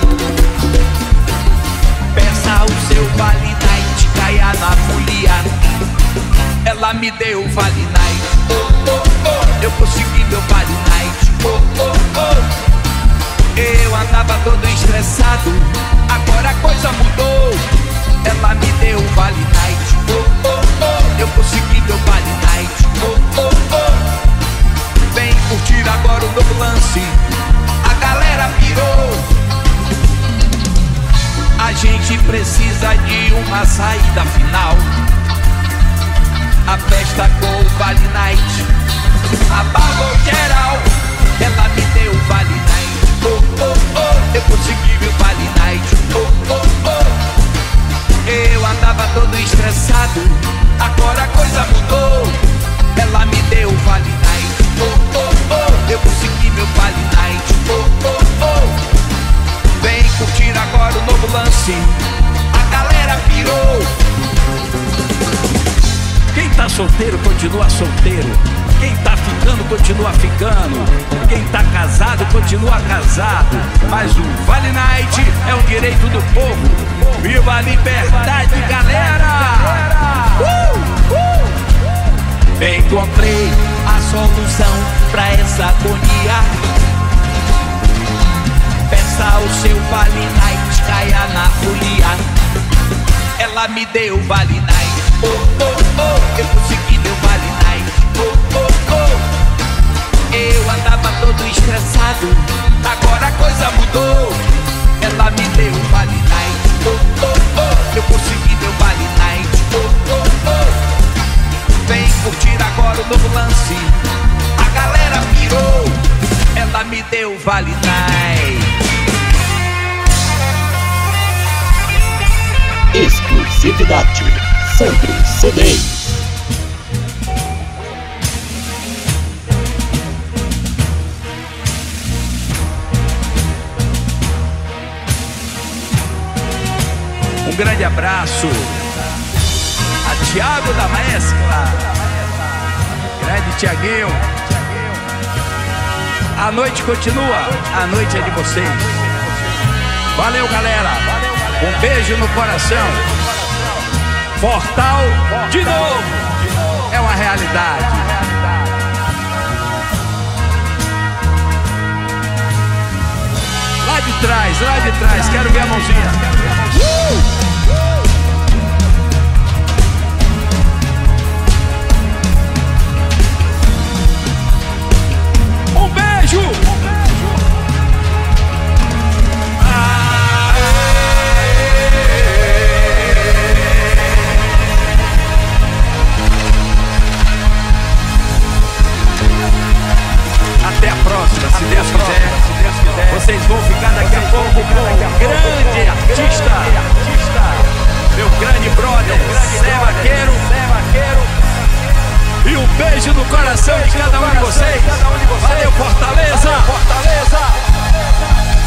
Peça o seu Vale Night, caia na folia. Ela me deu o Vale Night, oh, oh, oh. Eu consegui meu Vale Night, oh, oh, oh. Eu andava todo estressado, agora a coisa mudou. Ela me deu o Vale Night, oh, oh, oh. Eu consegui meu Vale Night, oh, oh, oh. Vem curtir agora o novo lance, a galera pirou. A gente precisa de uma saída final. A festa com o Vale Night abalou geral. Ela me deu o Vale Night, oh, oh, oh. Eu consegui meu Vale Night, oh, oh, oh. Eu andava todo estressado, agora a coisa mudou. Ela me deu o Vale Night, oh, oh, oh. Eu consegui meu Vale Night, oh, oh, oh. Vem curtir agora o novo lance, a galera pirou. Quem tá solteiro continua solteiro, quem tá ficando continua ficando, quem tá casado continua casado. Mas o Vale Night é um direito do povo. Viva a liberdade, galera! Encontrei a solução pra essa agonia. Peça o seu Vale Night, caia na folia. Ela me deu o Vale Night, oh, oh, oh. Eu consegui meu Vale Night, oh, oh, oh. Eu andava todo estressado, agora a coisa mudou. Ela me deu o Vale Night, oh, oh, oh. Eu consegui meu Vale Night, oh, oh, oh. Vem curtir agora o novo lance, a galera pirou. Ela me deu o Vale Night. Exclusividade Sandro CD. Um grande abraço a Thiago da Mescla, grande Thiaguinho. A noite continua, a noite é de vocês. Valeu, galera, um beijo no coração. Fortal de novo é uma realidade. Lá de trás, quero ver a mãozinha. Um beijo! Até a próxima, se Deus quiser. Vocês vão ficar daqui a pouco com um grande artista, meu grande brother, Zé Vaqueiro. E um beijo no coração de cada um de vocês. Valeu, Fortaleza!